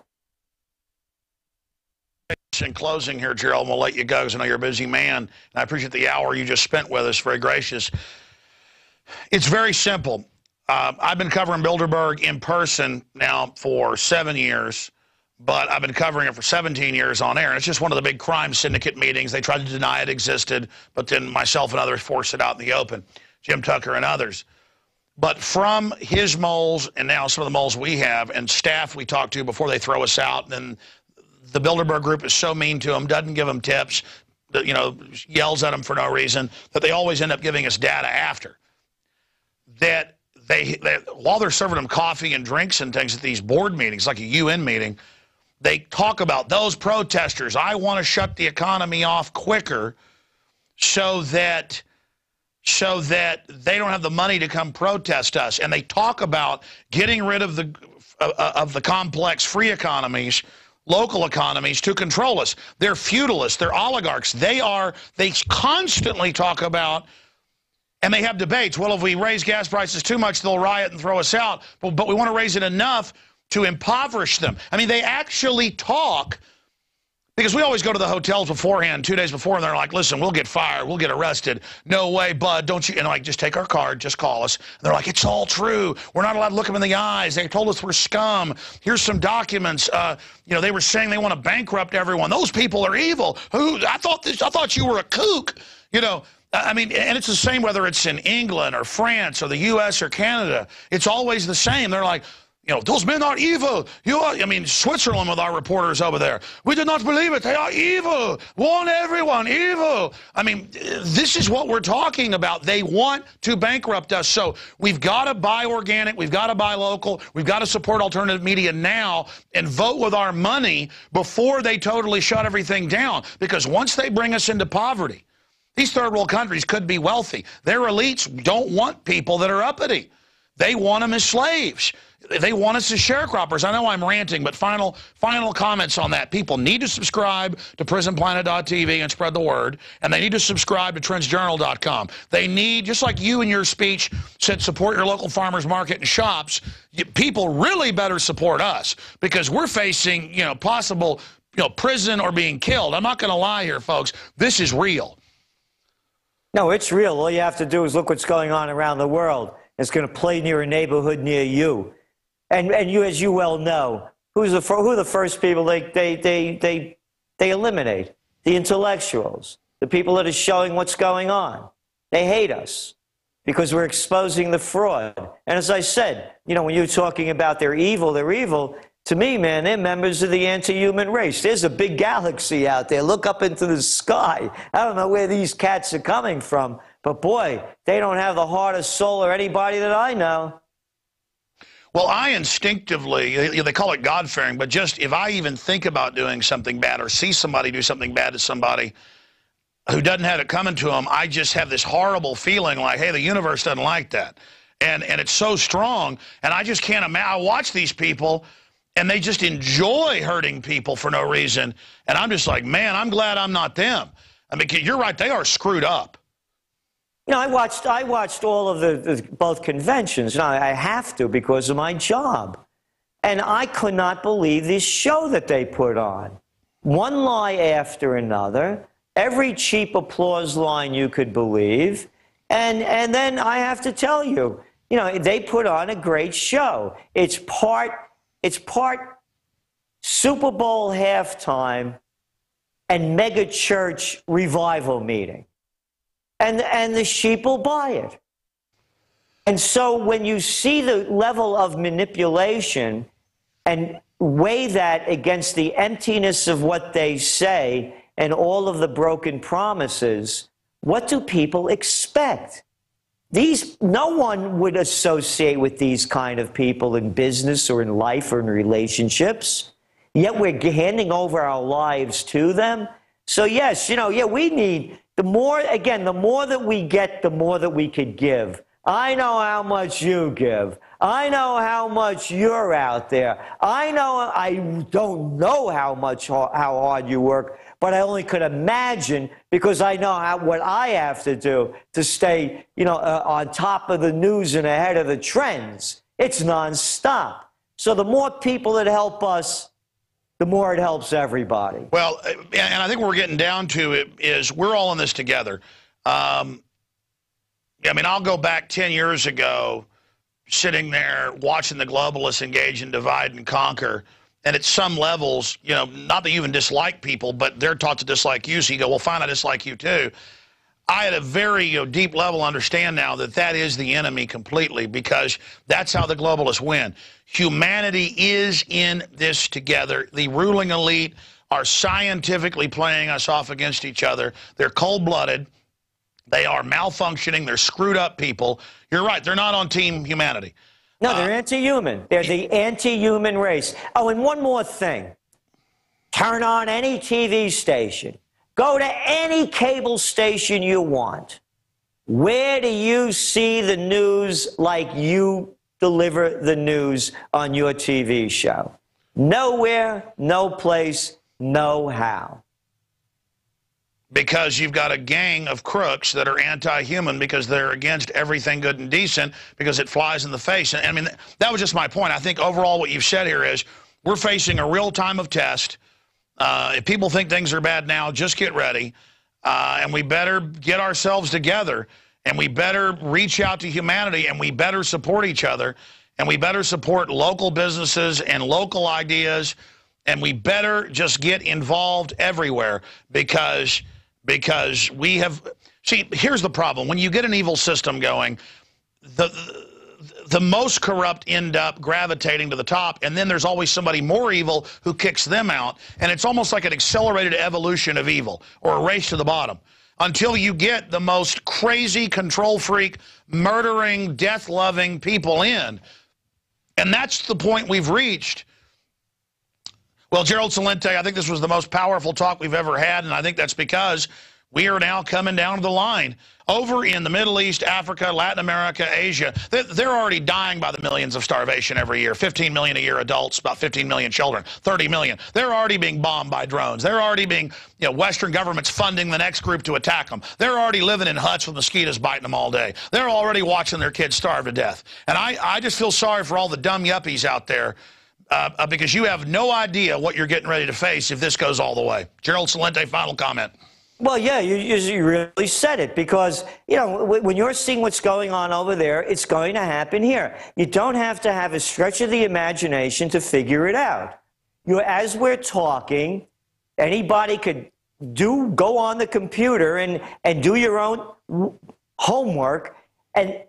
In closing here, Gerald, we'll let you go because I know you're a busy man, and I appreciate the hour you just spent with us. Very gracious. It's very simple. Uh, I've been covering Bilderberg in person now for seven years, but I've been covering it for seventeen years on air. And it's just one of the big crime syndicate meetings. They tried to deny it existed, but then myself and others forced it out in the open, Jim Tucker and others. But from his moles and now some of the moles we have and staff we talk to before they throw us out, and then the Bilderberg group is so mean to them, doesn't give them tips, you know, yells at them for no reason, that they always end up giving us data after. That They, they, while they're serving them coffee and drinks and things at these board meetings, like a U N meeting, they talk about those protesters. I want to shut the economy off quicker so that, so that they don't have the money to come protest us. And they talk about getting rid of the, uh, of the complex free economies, local economies, to control us. They're feudalists. They're oligarchs. They are, they constantly talk about, and they have debates. Well, if we raise gas prices too much, they'll riot and throw us out. But, but we want to raise it enough to impoverish them. I mean, they actually talk, because we always go to the hotels beforehand, two days before, and they're like, listen, we'll get fired. We'll get arrested. No way, bud, don't you? And I'm like, just take our card. Just call us. And they're like, it's all true. We're not allowed to look them in the eyes. They told us we're scum. Here's some documents. Uh, you know, they were saying they want to bankrupt everyone. Those people are evil. Who? I thought this, I thought you were a kook. You know, I mean, and it's the same whether it's in England or France or the U S or Canada. It's always the same. They're like, you know, those men are evil. You are, I mean, Switzerland with our reporters over there. We did not believe it. They are evil. Warn everyone, evil. I mean, this is what we're talking about. They want to bankrupt us. So we've got to buy organic. We've got to buy local. We've got to support alternative media now and vote with our money before they totally shut everything down. Because once they bring us into poverty, these third world countries could be wealthy. Their elites don't want people that are uppity. They want them as slaves. They want us as sharecroppers. I know I'm ranting, but final final comments on that. People need to subscribe to prison planet dot T V and spread the word, and they need to subscribe to trends journal dot com. They need, just like you in your speech said, support your local farmers market and shops, you, people really better support us because we're facing, you know, possible, you know, prison or being killed. I'm not going to lie here, folks. This is real. No, it's real. All you have to do is look what's going on around the world. It's going to play near a neighborhood near you. And, and you, as you well know, who's the, who are the first people they, they, they, they, they eliminate? The intellectuals, the people that are showing what's going on. They hate us because we're exposing the fraud. And as I said, you know, when you're talking about they're evil, they're evil, to me, man, they're members of the anti-human race. There's a big galaxy out there. Look up into the sky. I don't know where these cats are coming from, but boy, they don't have the heart or soul or anybody that I know. Well, I instinctively, they call it God-fearing, but just if I even think about doing something bad or see somebody do something bad to somebody who doesn't have it coming to them, I just have this horrible feeling like, hey, the universe doesn't like that. And, and it's so strong, and I just can't imagine. I watch these people, and they just enjoy hurting people for no reason, and I'm just like, man, I'm glad I'm not them. I mean, you're right, they are screwed up. You know, I watched, I watched all of the, the both conventions. Now, I have to because of my job. And I could not believe this show that they put on. One lie after another, every cheap applause line you could believe. And, and then I have to tell you, you know, they put on a great show. It's part, it's part Super Bowl halftime and mega church revival meeting. And, and the sheep will buy it. And so when you see the level of manipulation and weigh that against the emptiness of what they say and all of the broken promises, what do people expect? These, no one would associate with these kind of people in business or in life or in relationships, yet we're handing over our lives to them. So yes, you know, yeah, we need... The more, again, the more that we get, the more that we could give. I know how much you give. I know how much you're out there. I know, I don't know how much, how hard you work, but I only could imagine because I know how, what I have to do to stay, you know, uh, on top of the news and ahead of the trends. It's nonstop. So the more people that help us, the more it helps everybody. Well, and I think what we're getting down to it is we're all in this together. Um, I mean, I'll go back ten years ago, sitting there watching the globalists engage in divide and conquer. And at some levels, you know, not that you even dislike people, but they're taught to dislike you. So you go, well, fine, I dislike you too. I at a very you know, deep level understand now that that is the enemy completely because that's how the globalists win. Humanity is in this together. The ruling elite are scientifically playing us off against each other. They're cold-blooded. They are malfunctioning. They're screwed up people. You're right. They're not on team humanity. No, they're uh, anti-human. They're the anti-human race. Oh, and one more thing. Turn on any T V station. Go to any cable station you want. Where do you see the news like you deliver the news on your T V show? Nowhere, no place, no how. Because you've got a gang of crooks that are anti-human because they're against everything good and decent because it flies in the face. And I mean, that was just my point. I think overall what you've said here is we're facing a real time of test. Uh, if people think things are bad now, just get ready. Uh, and we better get ourselves together. And we better reach out to humanity. And we better support each other. And we better support local businesses and local ideas. And we better just get involved everywhere because, because we have... See, here's the problem. When you get an evil system going, the, the most corrupt end up gravitating to the top, and then there's always somebody more evil who kicks them out, and it's almost like an accelerated evolution of evil, or a race to the bottom, until you get the most crazy, control freak, murdering, death-loving people in. And that's the point we've reached. Well, Gerald Celente, I think this was the most powerful talk we've ever had, and I think that's because we are now coming down to the line. Over in the Middle East, Africa, Latin America, Asia, they're already dying by the millions of starvation every year. fifteen million a year adults, about fifteen million children, thirty million. They're already being bombed by drones. They're already being, you know, Western governments funding the next group to attack them. They're already living in huts with mosquitoes biting them all day. They're already watching their kids starve to death. And I, I just feel sorry for all the dumb yuppies out there uh, uh, because you have no idea what you're getting ready to face if this goes all the way. Gerald Celente, final comment. Well, yeah, you, you really said it, because, you know, when you're seeing what's going on over there, it's going to happen here. You don't have to have a stretch of the imagination to figure it out. You, as we're talking, anybody could do go on the computer and, and do your own homework and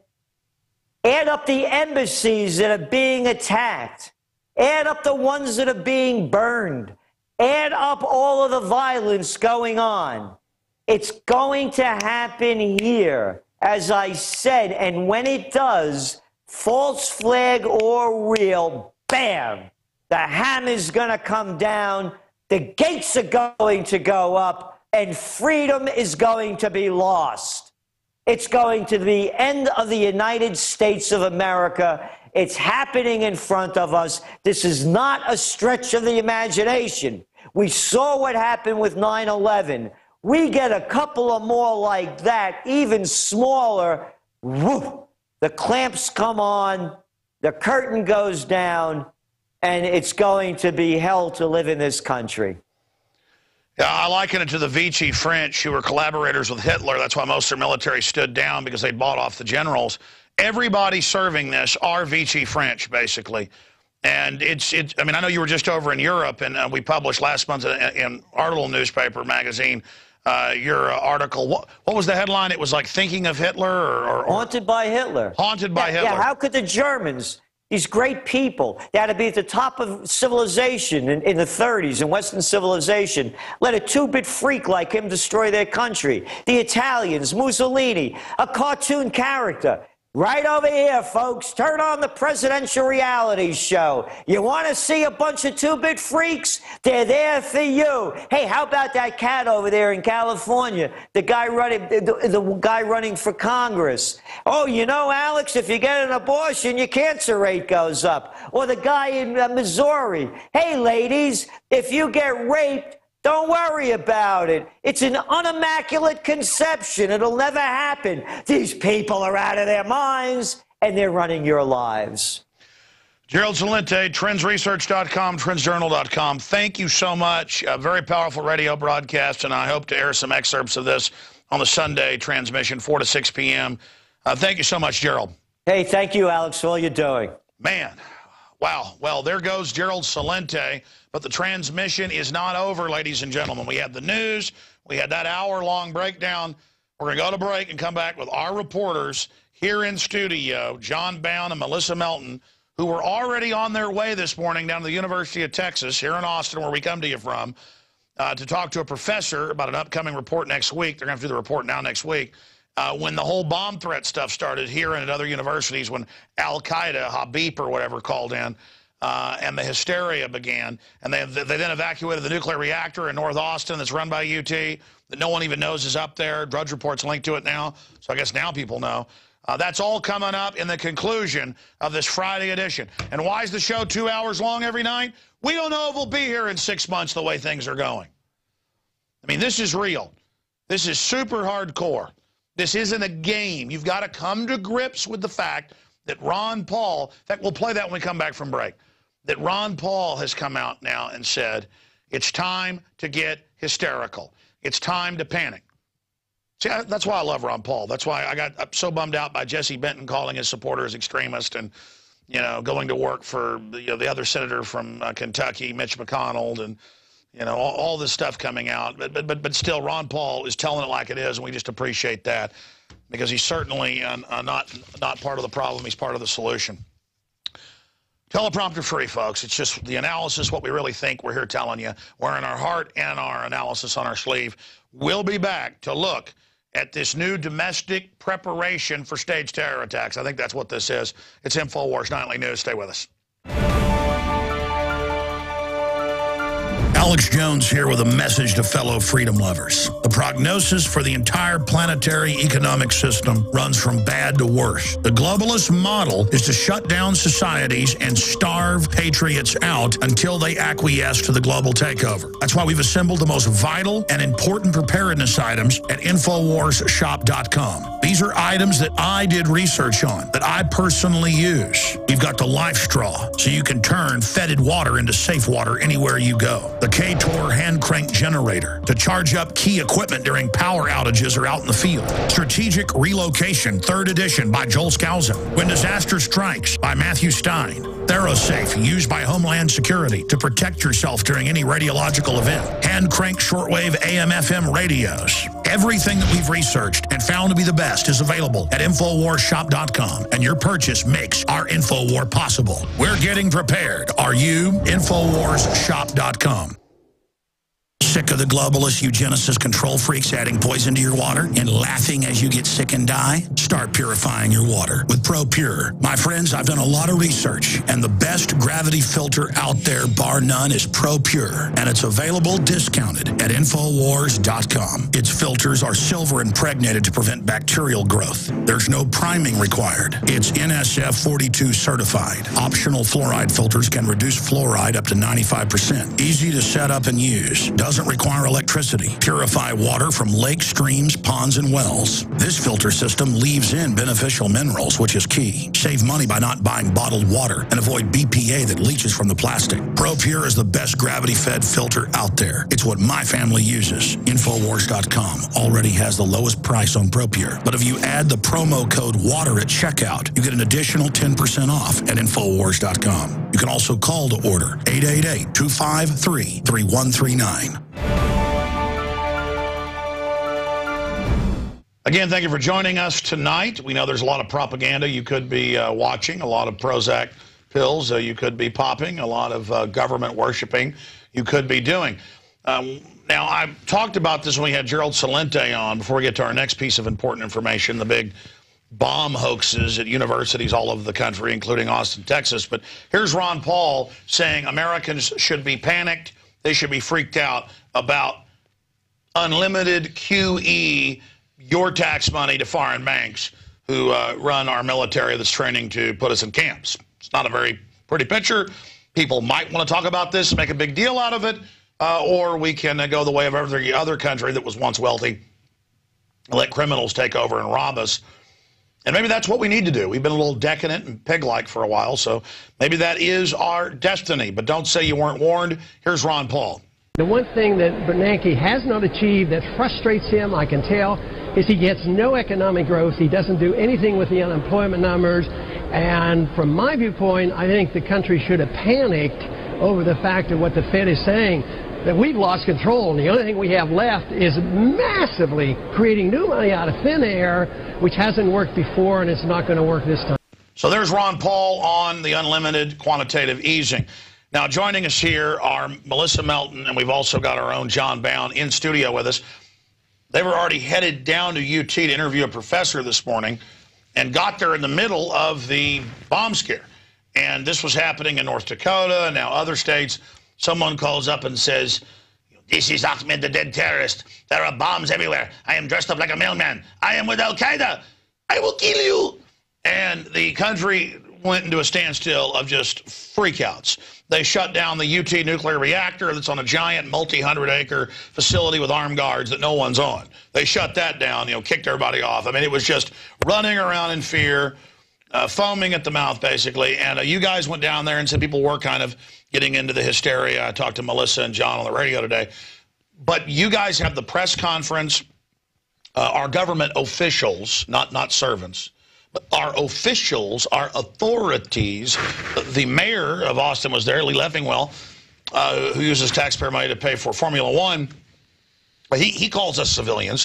add up the embassies that are being attacked, add up the ones that are being burned, add up all of the violence going on. It's going to happen here, as I said, and when it does, false flag or real, bam, the hammer's going to come down, the gates are going to go up, and freedom is going to be lost. It's going to be the end of the United States of America. It's happening in front of us. This is not a stretch of the imagination. We saw what happened with nine eleven. We get a couple of more like that, even smaller, woof, the clamps come on, the curtain goes down, and it's going to be hell to live in this country. Yeah, I liken it to the Vichy French, who were collaborators with Hitler. That's why most of their military stood down, because they bought off the generals. Everybody serving this are Vichy French, basically. And it's, it's, I mean, I know you were just over in Europe, and uh, we published last month in, in our little newspaper magazine, uh, your uh, article. What, what was the headline? It was like Thinking of Hitler? Or, or, or Haunted by Hitler. Haunted by yeah, Hitler. Yeah, how could the Germans, these great people, they had to be at the top of civilization in, in the thirties, in Western civilization, let a two-bit freak like him destroy their country? The Italians, Mussolini, a cartoon character. Right over here, folks. Turn on the presidential reality show. You want to see a bunch of two-bit freaks? They're there for you. Hey, how about that cat over there in California? The guy running, the, the guy running for Congress. Oh, you know, Alex, if you get an abortion, your cancer rate goes up. Or the guy in uh, Missouri. Hey, ladies, if you get raped, don't worry about it. It's an unimmaculate conception. It'll never happen. These people are out of their minds, and they're running your lives. Gerald Celente, trends research dot com, trends journal dot com. Thank you so much. A very powerful radio broadcast, and I hope to air some excerpts of this on the Sunday transmission, four to six p m Uh, thank you so much, Gerald. Hey, thank you, Alex, for all you're doing. Man, wow. Well, there goes Gerald Celente. But the transmission is not over, ladies and gentlemen. We had the news. We had that hour-long breakdown. We're going to go to break and come back with our reporters here in studio, John Bound and Melissa Melton, who were already on their way this morning down to the University of Texas here in Austin, where we come to you from, uh, to talk to a professor about an upcoming report next week. They're going to have to do the report now next week. Uh, when the whole bomb threat stuff started here and at other universities, when Al-Qaeda, Habib or whatever, called in, Uh, and the hysteria began, and they, they then evacuated the nuclear reactor in North Austin that's run by U T that no one even knows is up there. Drudge Report's linked to it now, so I guess now people know. Uh, that's all coming up in the conclusion of this Friday edition. And why is the show two hours long every night? We don't know if we'll be here in six months the way things are going. I mean, this is real. This is super hardcore. This isn't a game. You've got to come to grips with the fact that Ron Paul, in fact, we'll play that when we come back from break, that Ron Paul has come out now and said, it's time to get hysterical. It's time to panic. See, I, that's why I love Ron Paul. That's why I got so bummed out by Jesse Benton calling his supporters extremist and, you know, going to work for, you know, the other senator from uh, Kentucky, Mitch McConnell, and, you know, all, all this stuff coming out. But, but, but, but still, Ron Paul is telling it like it is, and we just appreciate that. because he's certainly uh, uh, not, not part of the problem. He's part of the solution. Teleprompter free, folks. It's just the analysis, what we really think. We're here telling you. We're in our heart and our analysis on our sleeve. We'll be back to look at this new domestic preparation for staged terror attacks. I think that's what this is. It's InfoWars Nightly News. Stay with us. Alex Jones here with a message to fellow freedom lovers. The prognosis for the entire planetary economic system runs from bad to worse. The globalist model is to shut down societies and starve patriots out until they acquiesce to the global takeover. That's why we've assembled the most vital and important preparedness items at INFOWARS shop dot com. These are items that I did research on, that I personally use. We've got the life straw, so you can turn fetid water into safe water anywhere you go. The K-Tor hand crank generator to charge up key equipment during power outages or out in the field. Strategic Relocation, third edition by Joel Scalzo. When Disaster Strikes by Matthew Stein. ThyroSafe, used by Homeland Security to protect yourself during any radiological event. Hand crank shortwave A M F M radios. Everything that we've researched and found to be the best is available at InfoWars shop dot com, and your purchase makes our InfoWar possible. We're getting prepared. Are you? InfoWars shop dot com. Sick of the globalist eugenicist control freaks adding poison to your water and laughing as you get sick and die? Start purifying your water with ProPure. My friends, I've done a lot of research, and the best gravity filter out there, bar none, is ProPure, and it's available discounted at InfoWars dot com. Its filters are silver impregnated to prevent bacterial growth. There's no priming required. It's N S F forty-two certified. Optional fluoride filters can reduce fluoride up to ninety-five percent. Easy to set up and use. Doesn't require electricity. Purify water from lakes, streams, ponds, and wells. This filter system leaves in beneficial minerals, which is key. Save money by not buying bottled water and avoid B P A that leaches from the plastic. ProPure is the best gravity-fed filter out there. It's what my family uses. InfoWars dot com already has the lowest price on ProPure. But if you add the promo code WATER at checkout, you get an additional ten percent off at InfoWars dot com. You can also call to order eight eight eight, two five three, three one three nine. Again, thank you for joining us tonight. We know there's a lot of propaganda you could be uh, watching, a lot of Prozac pills uh, you could be popping, a lot of uh, government worshiping you could be doing. Um, now, I talked about this when we had Gerald Celente on, before we get to our next piece of important information, the big bomb hoaxes at universities all over the country, including Austin, Texas. But here's Ron Paul saying Americans should be panicked. They should be freaked out about unlimited Q E, your tax money to foreign banks who uh, run our military that's training to put us in camps. It's not a very pretty picture. People might want to talk about this and make a big deal out of it, uh, or we can uh, go the way of every other country that was once wealthy and let criminals take over and rob us. And maybe that's what we need to do. We've been a little decadent and pig-like for a while, so maybe that is our destiny. But don't say you weren't warned. Here's Ron Paul. The one thing that Bernanke has not achieved that frustrates him, I can tell, is he gets no economic growth. He doesn't do anything with the unemployment numbers. And from my viewpoint, I think the country should have panicked over the fact of what the Fed is saying, that we've lost control. And the only thing we have left is massively creating new money out of thin air, which hasn't worked before, and it's not going to work this time. So there's Ron Paul on the unlimited quantitative easing. Now, joining us here are Melissa Melton, and we've also got our own John Bound in studio with us. They were already headed down to U T to interview a professor this morning and got there in the middle of the bomb scare. And this was happening in North Dakota and now other states. Someone calls up and says, "This is Ahmed, the dead terrorist. There are bombs everywhere. I am dressed up like a mailman. I am with Al-Qaeda. I will kill you." And the country went into a standstill of just freakouts. They shut down the U T nuclear reactor that's on a giant multi-hundred acre facility with armed guards that no one's on. They shut that down, you know, kicked everybody off. I mean, it was just running around in fear, uh, foaming at the mouth, basically. And uh, you guys went down there and said people were kind of getting into the hysteria. I talked to Melissa and John on the radio today. But you guys have the press conference. Uh, our government officials, not, not servants, but our officials, our authorities, the mayor of Austin was there, Lee Leffingwell, uh, who uses taxpayer money to pay for Formula One. He, he calls us civilians.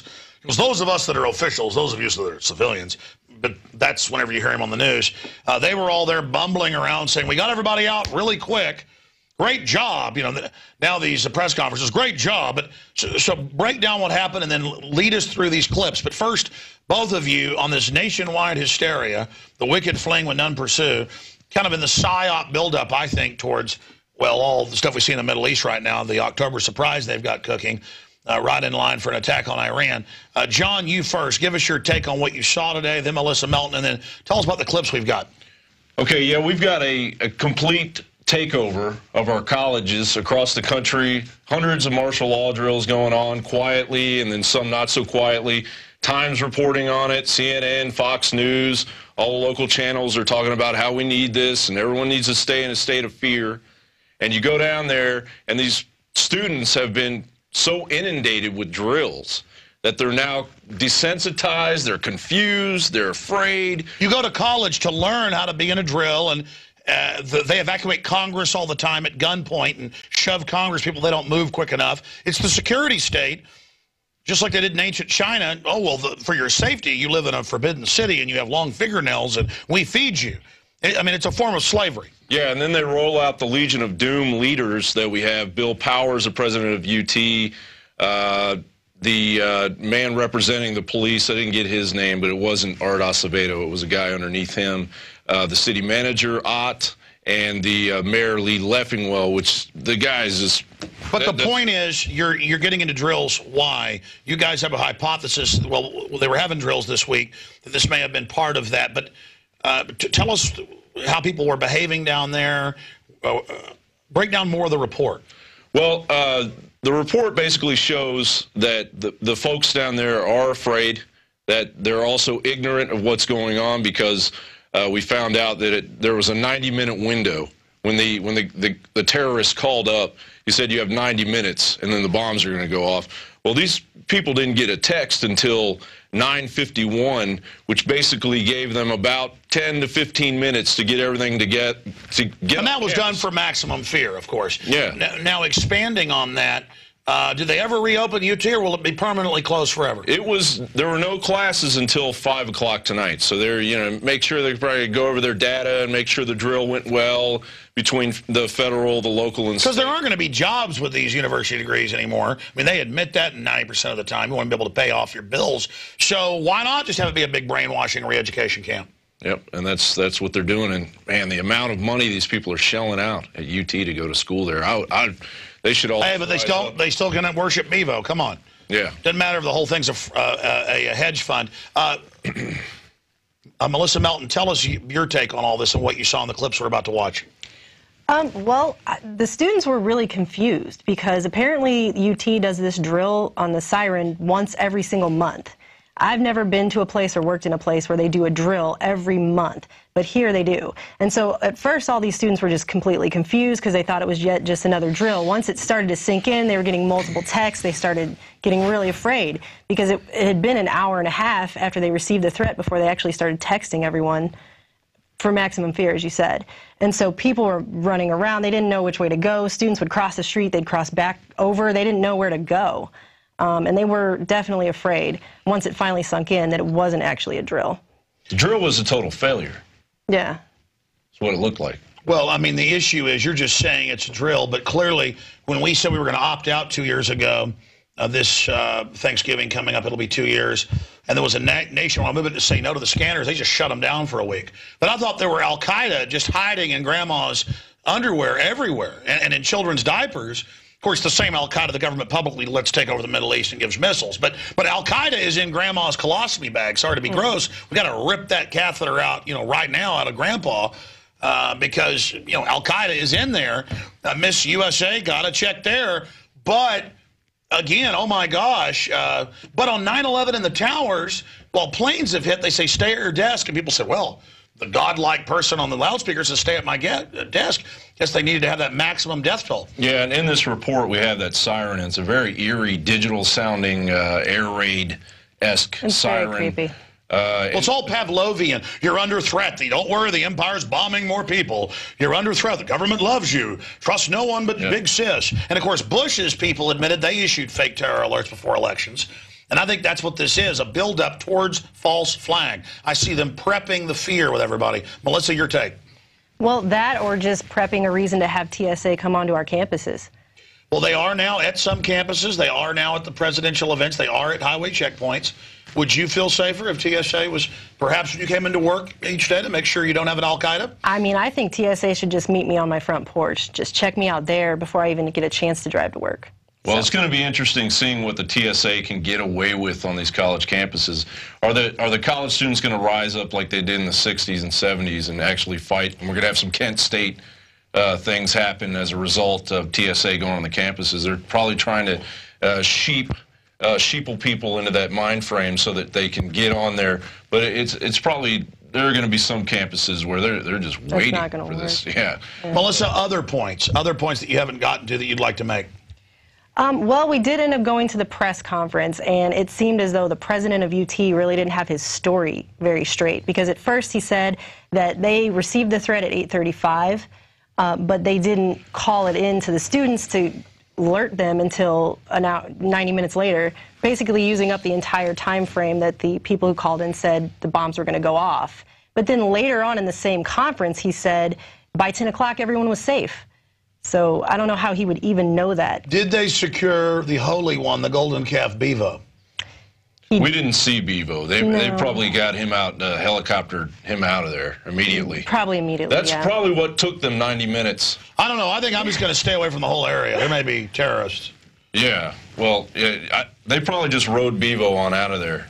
Because those of us that are officials, those of you that are civilians, but that's whenever you hear him on the news, uh, they were all there bumbling around saying, we got everybody out really quick. Great job. You know, now these press conferences, great job. But so, so break down what happened and then lead us through these clips. But first, both of you on this nationwide hysteria, the wicked fling when none pursue, kind of in the PSYOP buildup, I think, towards, well, all the stuff we see in the Middle East right now, the October surprise they've got cooking, uh, right in line for an attack on Iran. Uh, John, you first. Give us your take on what you saw today, then Melissa Melton, and then tell us about the clips we've got. Okay, yeah, we've got a, a complete takeover of our colleges across the country. Hundreds of martial law drills going on quietly and then some not so quietly. Times reporting on it, C N N, Fox News, all the local channels are talking about how we need this and everyone needs to stay in a state of fear. And you go down there and these students have been so inundated with drills that they're now desensitized, they're confused, they're afraid. You go to college to learn how to be in a drill, and uh, the, they evacuate Congress all the time at gunpoint and shove Congress people, they don't move quick enough. It's the security state, just like they did in ancient China. Oh, well, the, for your safety, you live in a forbidden city and you have long fingernails and we feed you. I mean, it's a form of slavery. Yeah, and then they roll out the Legion of Doom leaders that we have. Bill Powers, the president of U T, uh, the uh, man representing the police, I didn't get his name, but it wasn't Art Acevedo. It was a guy underneath him. Uh, the city manager, Ott, and the uh, mayor, Lee Leffingwell, which the guys just... But the point is, you're you're getting into drills. Why? You guys have a hypothesis. Well, they were having drills this week, that this may have been part of that. But uh, to tell us how people were behaving down there. Uh, break down more of the report. Well, uh, the report basically shows that the, the folks down there are afraid, that they're also ignorant of what's going on, because uh, we found out that it, there was a ninety minute window. When the when the, the, the terrorists called up, he said you have ninety minutes and then the bombs are going to go off. Well, these people didn't get a text until nine fifty-one, which basically gave them about ten to fifteen minutes to get everything to get to get. And that was done for maximum fear, of course. Yeah. Now, now expanding on that, uh, did they ever reopen U T, or will it be permanently closed forever? It was. There were no classes until five o'clock tonight, so they're you know make sure they probably go over their data and make sure the drill went well between the federal, the local, and because there aren't going to be jobs with these university degrees anymore. I mean, they admit that ninety percent of the time. You want to be able to pay off your bills. So why not just have it be a big brainwashing re-education camp? Yep, and that's that's what they're doing. And man, the amount of money these people are shelling out at U T to go to school there, I, I they should all. Hey, but they still up. they still gonna worship Mevo. Come on. Yeah. Doesn't matter if the whole thing's a, uh, a, a hedge fund. Uh, uh, Melissa Melton, tell us your take on all this and what you saw in the clips we're about to watch. Um, well, the students were really confused because apparently U T does this drill on the siren once every single month. I've never been to a place or worked in a place where they do a drill every month, but here they do. And so at first all these students were just completely confused because they thought it was yet just another drill. Once it started to sink in, they were getting multiple texts, they started getting really afraid because it, it had been an hour and a half after they received the threat before they actually started texting everyone for maximum fear, as you said. And so people were running around, they didn't know which way to go. Students would cross the street, they'd cross back over, they didn't know where to go. Um, and they were definitely afraid, once it finally sunk in, that it wasn't actually a drill. The drill was a total failure. Yeah. That's what it looked like. Well, I mean, the issue is you're just saying it's a drill, but clearly when we said we were going to opt out two years ago, uh, this uh, Thanksgiving coming up, it'll be two years, and there was a na nationwide movement to say no to the scanners. They just shut them down for a week. But I thought there were Al-Qaeda just hiding in grandma's underwear everywhere and, and in children's diapers. Of course, the same Al-Qaeda the government publicly lets take over the Middle East and gives missiles. But but Al-Qaeda is in grandma's colostomy bag. Sorry to be gross. We got to rip that catheter out, you know, right now out of grandpa uh, because, you know, Al-Qaeda is in there. Uh, Miss U S A got to check there. But, again, oh, my gosh. Uh, but on nine eleven in the towers, while planes have hit, they say stay at your desk. And people said, well, the godlike person on the loudspeaker says stay at my get desk. Guess they needed to have that maximum death toll. Yeah, and in this report we have that siren. It's a very eerie, digital-sounding uh, air raid-esque siren. Very creepy. Uh, well, it's all Pavlovian. You're under threat. Don't worry, the empire's bombing more people. You're under threat. The government loves you. Trust no one but yeah. Big Sis. And, of course, Bush's people admitted they issued fake terror alerts before elections. And I think that's what this is, a build-up towards false flag. I see them prepping the fear with everybody. Melissa, your take. Well, that or just prepping a reason to have T S A come onto our campuses. Well, they are now at some campuses. They are now at the presidential events. They are at highway checkpoints. Would you feel safer if T S A was, perhaps when you came into work each day, to make sure you don't have an Al-Qaeda? I mean, I think T S A should just meet me on my front porch. Just check me out there before I even get a chance to drive to work. Well, it's going to be interesting seeing what the T S A can get away with on these college campuses. Are the are the college students going to rise up like they did in the sixties and seventies and actually fight? And we're going to have some Kent State uh, things happen as a result of T S A going on the campuses. They're probably trying to uh, sheep uh, sheeple people into that mind frame so that they can get on there. But it's it's probably there are going to be some campuses where they're they're just That's waiting not gonna for work. this. Yeah. Yeah. Melissa, other points, other points that you haven't gotten to that you'd like to make. Um, well, we did end up going to the press conference, and it seemed as though the president of U T really didn't have his story very straight, because at first he said that they received the threat at eight thirty-five, uh, but they didn't call it in to the students to alert them until an hour, ninety minutes later, basically using up the entire time frame that the people who called in said the bombs were going to go off. But then later on in the same conference, he said by ten o'clock everyone was safe. So I don't know how he would even know that. Did they secure the holy one, the golden calf, Bevo? We didn't see Bevo. They No. they probably got him out, uh, helicoptered him out of there immediately. Probably immediately, That's yeah. probably what took them ninety minutes. I don't know. I think I'm just going to stay away from the whole area. There may be terrorists. Yeah. Well, yeah, I, they probably just rode Bevo on out of there.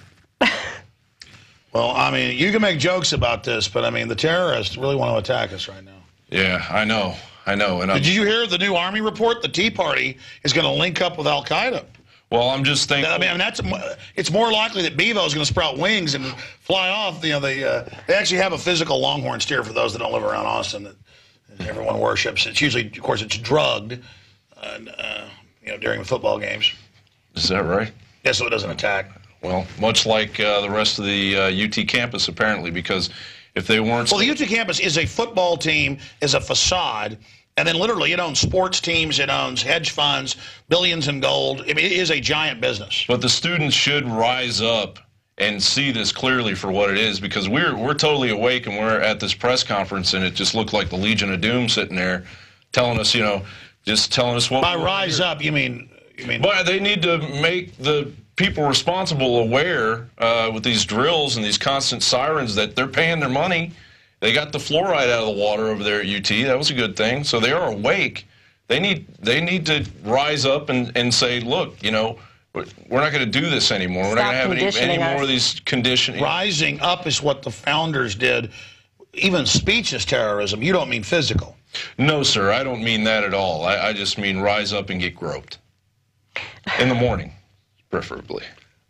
Well, I mean, you can make jokes about this, but I mean, the terrorists really want to attack us right now. Yeah, I know. I know. And I'm, Did you hear the new Army report? The Tea Party is going to link up with Al-Qaeda. Well, I'm just thinking. I mean, I mean, that's it's more likely that Bevo is going to sprout wings and fly off. You know, they uh, they actually have a physical longhorn steer for those that don't live around Austin that everyone worships. It's usually, of course, it's drugged, uh, uh, you know, during the football games. Is that right? Yeah, so it doesn't attack. Well, much like uh, the rest of the uh, U T campus, apparently, because if they weren't. Well, the U T campus is a football team, is a facade. And then literally it owns sports teams, it owns hedge funds, billions in gold. I mean, it is a giant business. But the students should rise up and see this clearly for what it is, because we're we're totally awake and we're at this press conference and it just looked like the Legion of Doom sitting there telling us, you know, just telling us what. By rise up, you mean, you mean. But they need to make the people responsible aware uh, with these drills and these constant sirens that they're paying their money. They got the fluoride out of the water over there at U T. That was a good thing. So they are awake. They need they need to rise up and, and say, look, you know, we're not going to do this anymore. We're not going to have any, any more of these conditioning. Rising up is what the founders did. Even speech is terrorism. You don't mean physical. No, sir. I don't mean that at all. I, I just mean rise up and get groped. In the morning, preferably.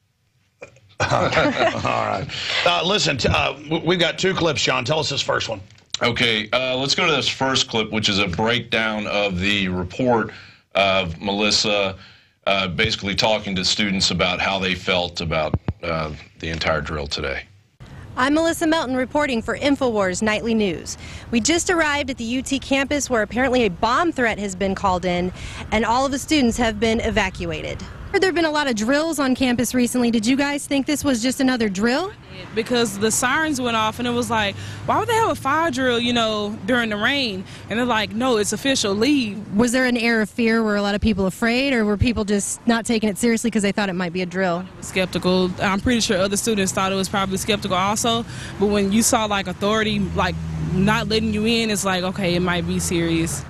All right. Uh, listen, uh, we've got two clips, John. Tell us this first one. Okay, uh, let's go to this first clip, which is a breakdown of the report of Melissa uh, basically talking to students about how they felt about uh, the entire drill today. I'm Melissa Melton reporting for INFOWARS Nightly News. We just arrived at the U T campus where apparently a bomb threat has been called in and all of the students have been evacuated. There have been a lot of drills on campus recently. Did you guys think this was just another drill? Because the sirens went off and it was like, why would they have a fire drill, you know, during the rain? And they're like, no, it's official, leave. Was there an air of fear? Were a lot of people afraid, or were people just not taking it seriously because they thought it might be a drill? Skeptical. I'm pretty sure other students thought it was probably skeptical also. But when you saw like authority like not letting you in, it's like, okay, it might be serious.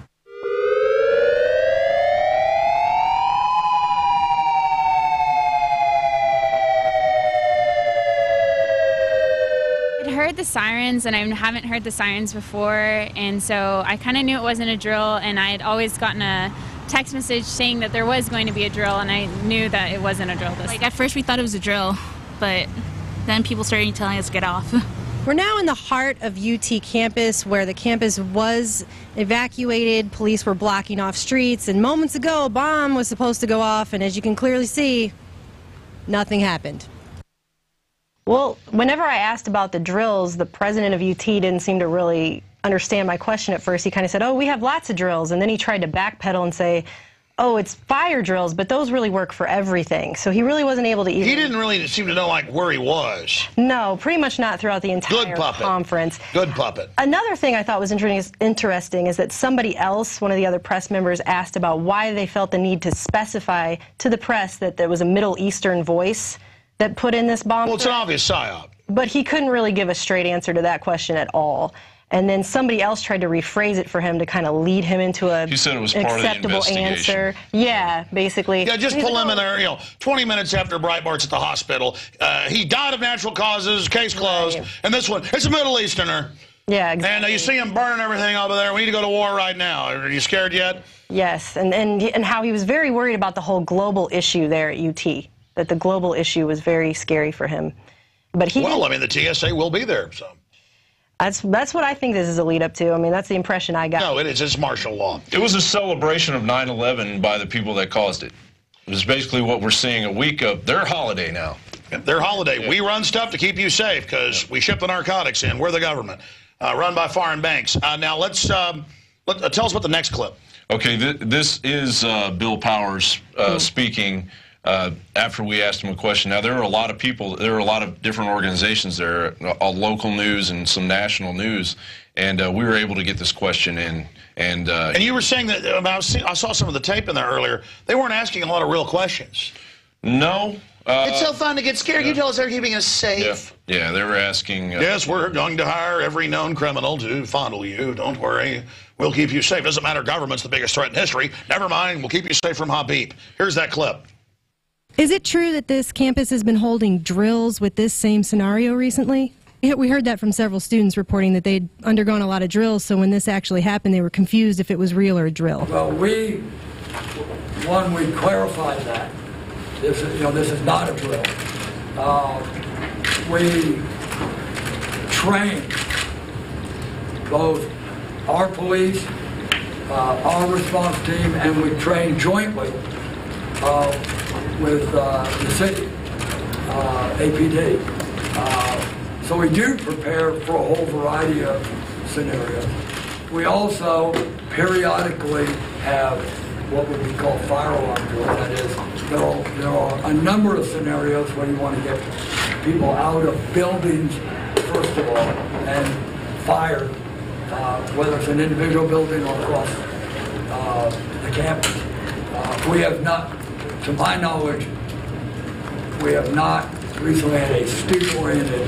Heard the sirens, and I haven't heard the sirens before, and so I kind of knew it wasn't a drill, and I had always gotten a text message saying that there was going to be a drill, and I knew that it wasn't a drill this Like, at first we thought it was a drill, but then people started telling us to get off. We're now in the heart of U T campus, where the campus was evacuated. Police were blocking off streets, and moments ago a bomb was supposed to go off, and as you can clearly see, nothing happened. Well, whenever I asked about the drills, the president of U T didn't seem to really understand my question at first. He kind of said, oh, we have lots of drills. And then he tried to backpedal and say, oh, it's fire drills, but those really work for everything. So he really wasn't able to even... He didn't really seem to know, like, where he was. No, pretty much not throughout the entire Good puppet. conference. Good puppet. Another thing I thought was inter interesting is that somebody else, one of the other press members, asked about why they felt the need to specify to the press that there was a Middle Eastern voice that put in this bomb. Well, it's an obvious psyop. But he couldn't really give a straight answer to that question at all. And then somebody else tried to rephrase it for him to kind of lead him into a He said it was part of the acceptable investigation. answer. Yeah, basically. Yeah, just preliminary, you know, twenty minutes after Breitbart's at the hospital. Uh, he died of natural causes, case closed. Right. And this one, it's a Middle Easterner. Yeah, exactly. And uh, you see him burning everything over there. We need to go to war right now. Are you scared yet? Yes, and, and, and how he was very worried about the whole global issue there at U T, that the global issue was very scary for him. But he Well, I mean, the T S A will be there, so. That's, that's what I think this is a lead up to. I mean, that's the impression I got. No, it is. It's martial law. It was a celebration of nine eleven by the people that caused it. It was basically what we're seeing a week of their holiday now. Yeah, their holiday. Yeah. We run stuff to keep you safe because yeah. we ship the narcotics in. We're the government, uh, run by foreign banks. Uh, now, let's um, let, uh, tell us about the next clip. Okay, th this is uh, Bill Powers uh, mm-hmm. speaking. Uh, after we asked him a question. Now, there are a lot of people, there are a lot of different organizations there, uh, local news and some national news, and uh, we were able to get this question in. And uh, and you were saying that, uh, I, was, I saw some of the tape in there earlier, they weren't asking a lot of real questions. No. Uh, it's so fun to get scared. Yeah. You tell us they're keeping us safe. Yeah, yeah they were asking. Uh, yes, we're going to hire every known criminal to fondle you. Don't worry. We'll keep you safe. Doesn't matter. Government's the biggest threat in history. Never mind. We'll keep you safe from Habib. Here's that clip. Is it true that this campus has been holding drills with this same scenario recently? We heard that from several students reporting that they'd undergone a lot of drills, so when this actually happened, they were confused if it was real or a drill. Well, we, one, we clarified that. This is, you know, this is not a drill. Uh, we train both our police, uh, our response team, and we train jointly uh, with uh, the city, uh, A P D. Uh, so we do prepare for a whole variety of scenarios. We also periodically have what would be called fire alarm drills. That is, there are, there are a number of scenarios where you want to get people out of buildings, first of all, and fire, uh, whether it's an individual building or across uh, the campus. Uh, we have not, to my knowledge, we have not recently had a student-oriented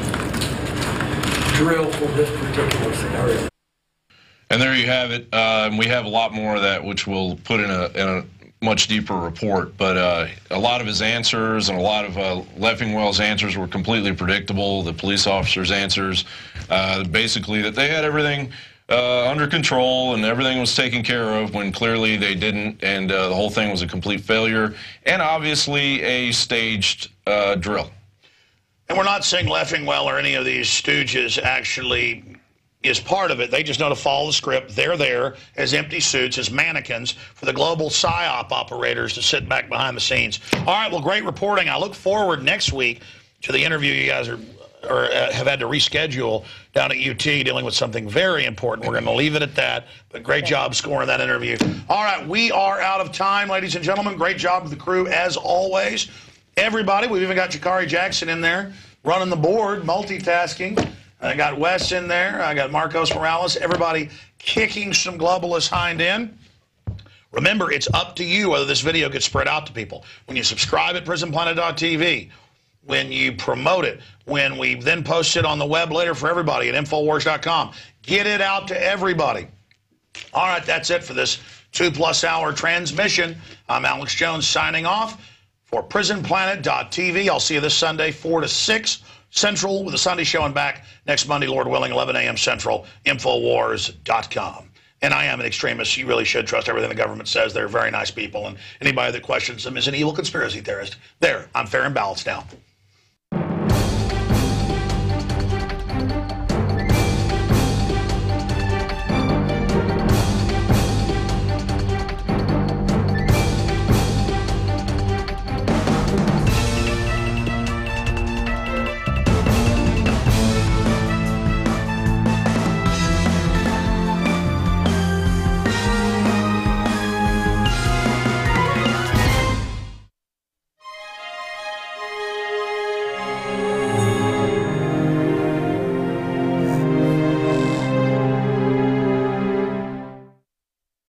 drill for this particular scenario. And there you have it. Uh, and we have a lot more of that, which we'll put in a, in a much deeper report. But uh, a lot of his answers and a lot of uh, Leffingwell's answers were completely predictable. The police officers' answers, uh, basically that they had everything uh, under control and everything was taken care of when clearly they didn't, and uh, the whole thing was a complete failure and obviously a staged uh, drill. And we're not saying Leffingwell or any of these stooges actually is part of it. They just know to follow the script. They're there as empty suits, as mannequins for the global PSYOP operators to sit back behind the scenes. All right, well, great reporting. I look forward next week to the interview you guys are, or uh, have had to reschedule down at U T dealing with something very important. We're going to leave it at that, but great job scoring that interview. All right, we are out of time, ladies and gentlemen. Great job with the crew, as always. Everybody, we've even got Jakari Jackson in there running the board, multitasking. I got Wes in there. I got Marcos Morales. Everybody kicking some globalist hind end. Remember, it's up to you whether this video gets spread out to people. When you subscribe at prison planet dot T V, when you promote it, when we then post it on the web later for everybody at infowars dot com, get it out to everybody. All right, that's it for this two-plus hour transmission. I'm Alex Jones signing off for prison planet dot T V. I'll see you this Sunday, four to six Central, with the Sunday show, and back next Monday, Lord willing, eleven A M Central, infowars dot com. And I am an extremist. You really should trust everything the government says. They're very nice people, and anybody that questions them is an evil conspiracy theorist. There, I'm fair and balanced now.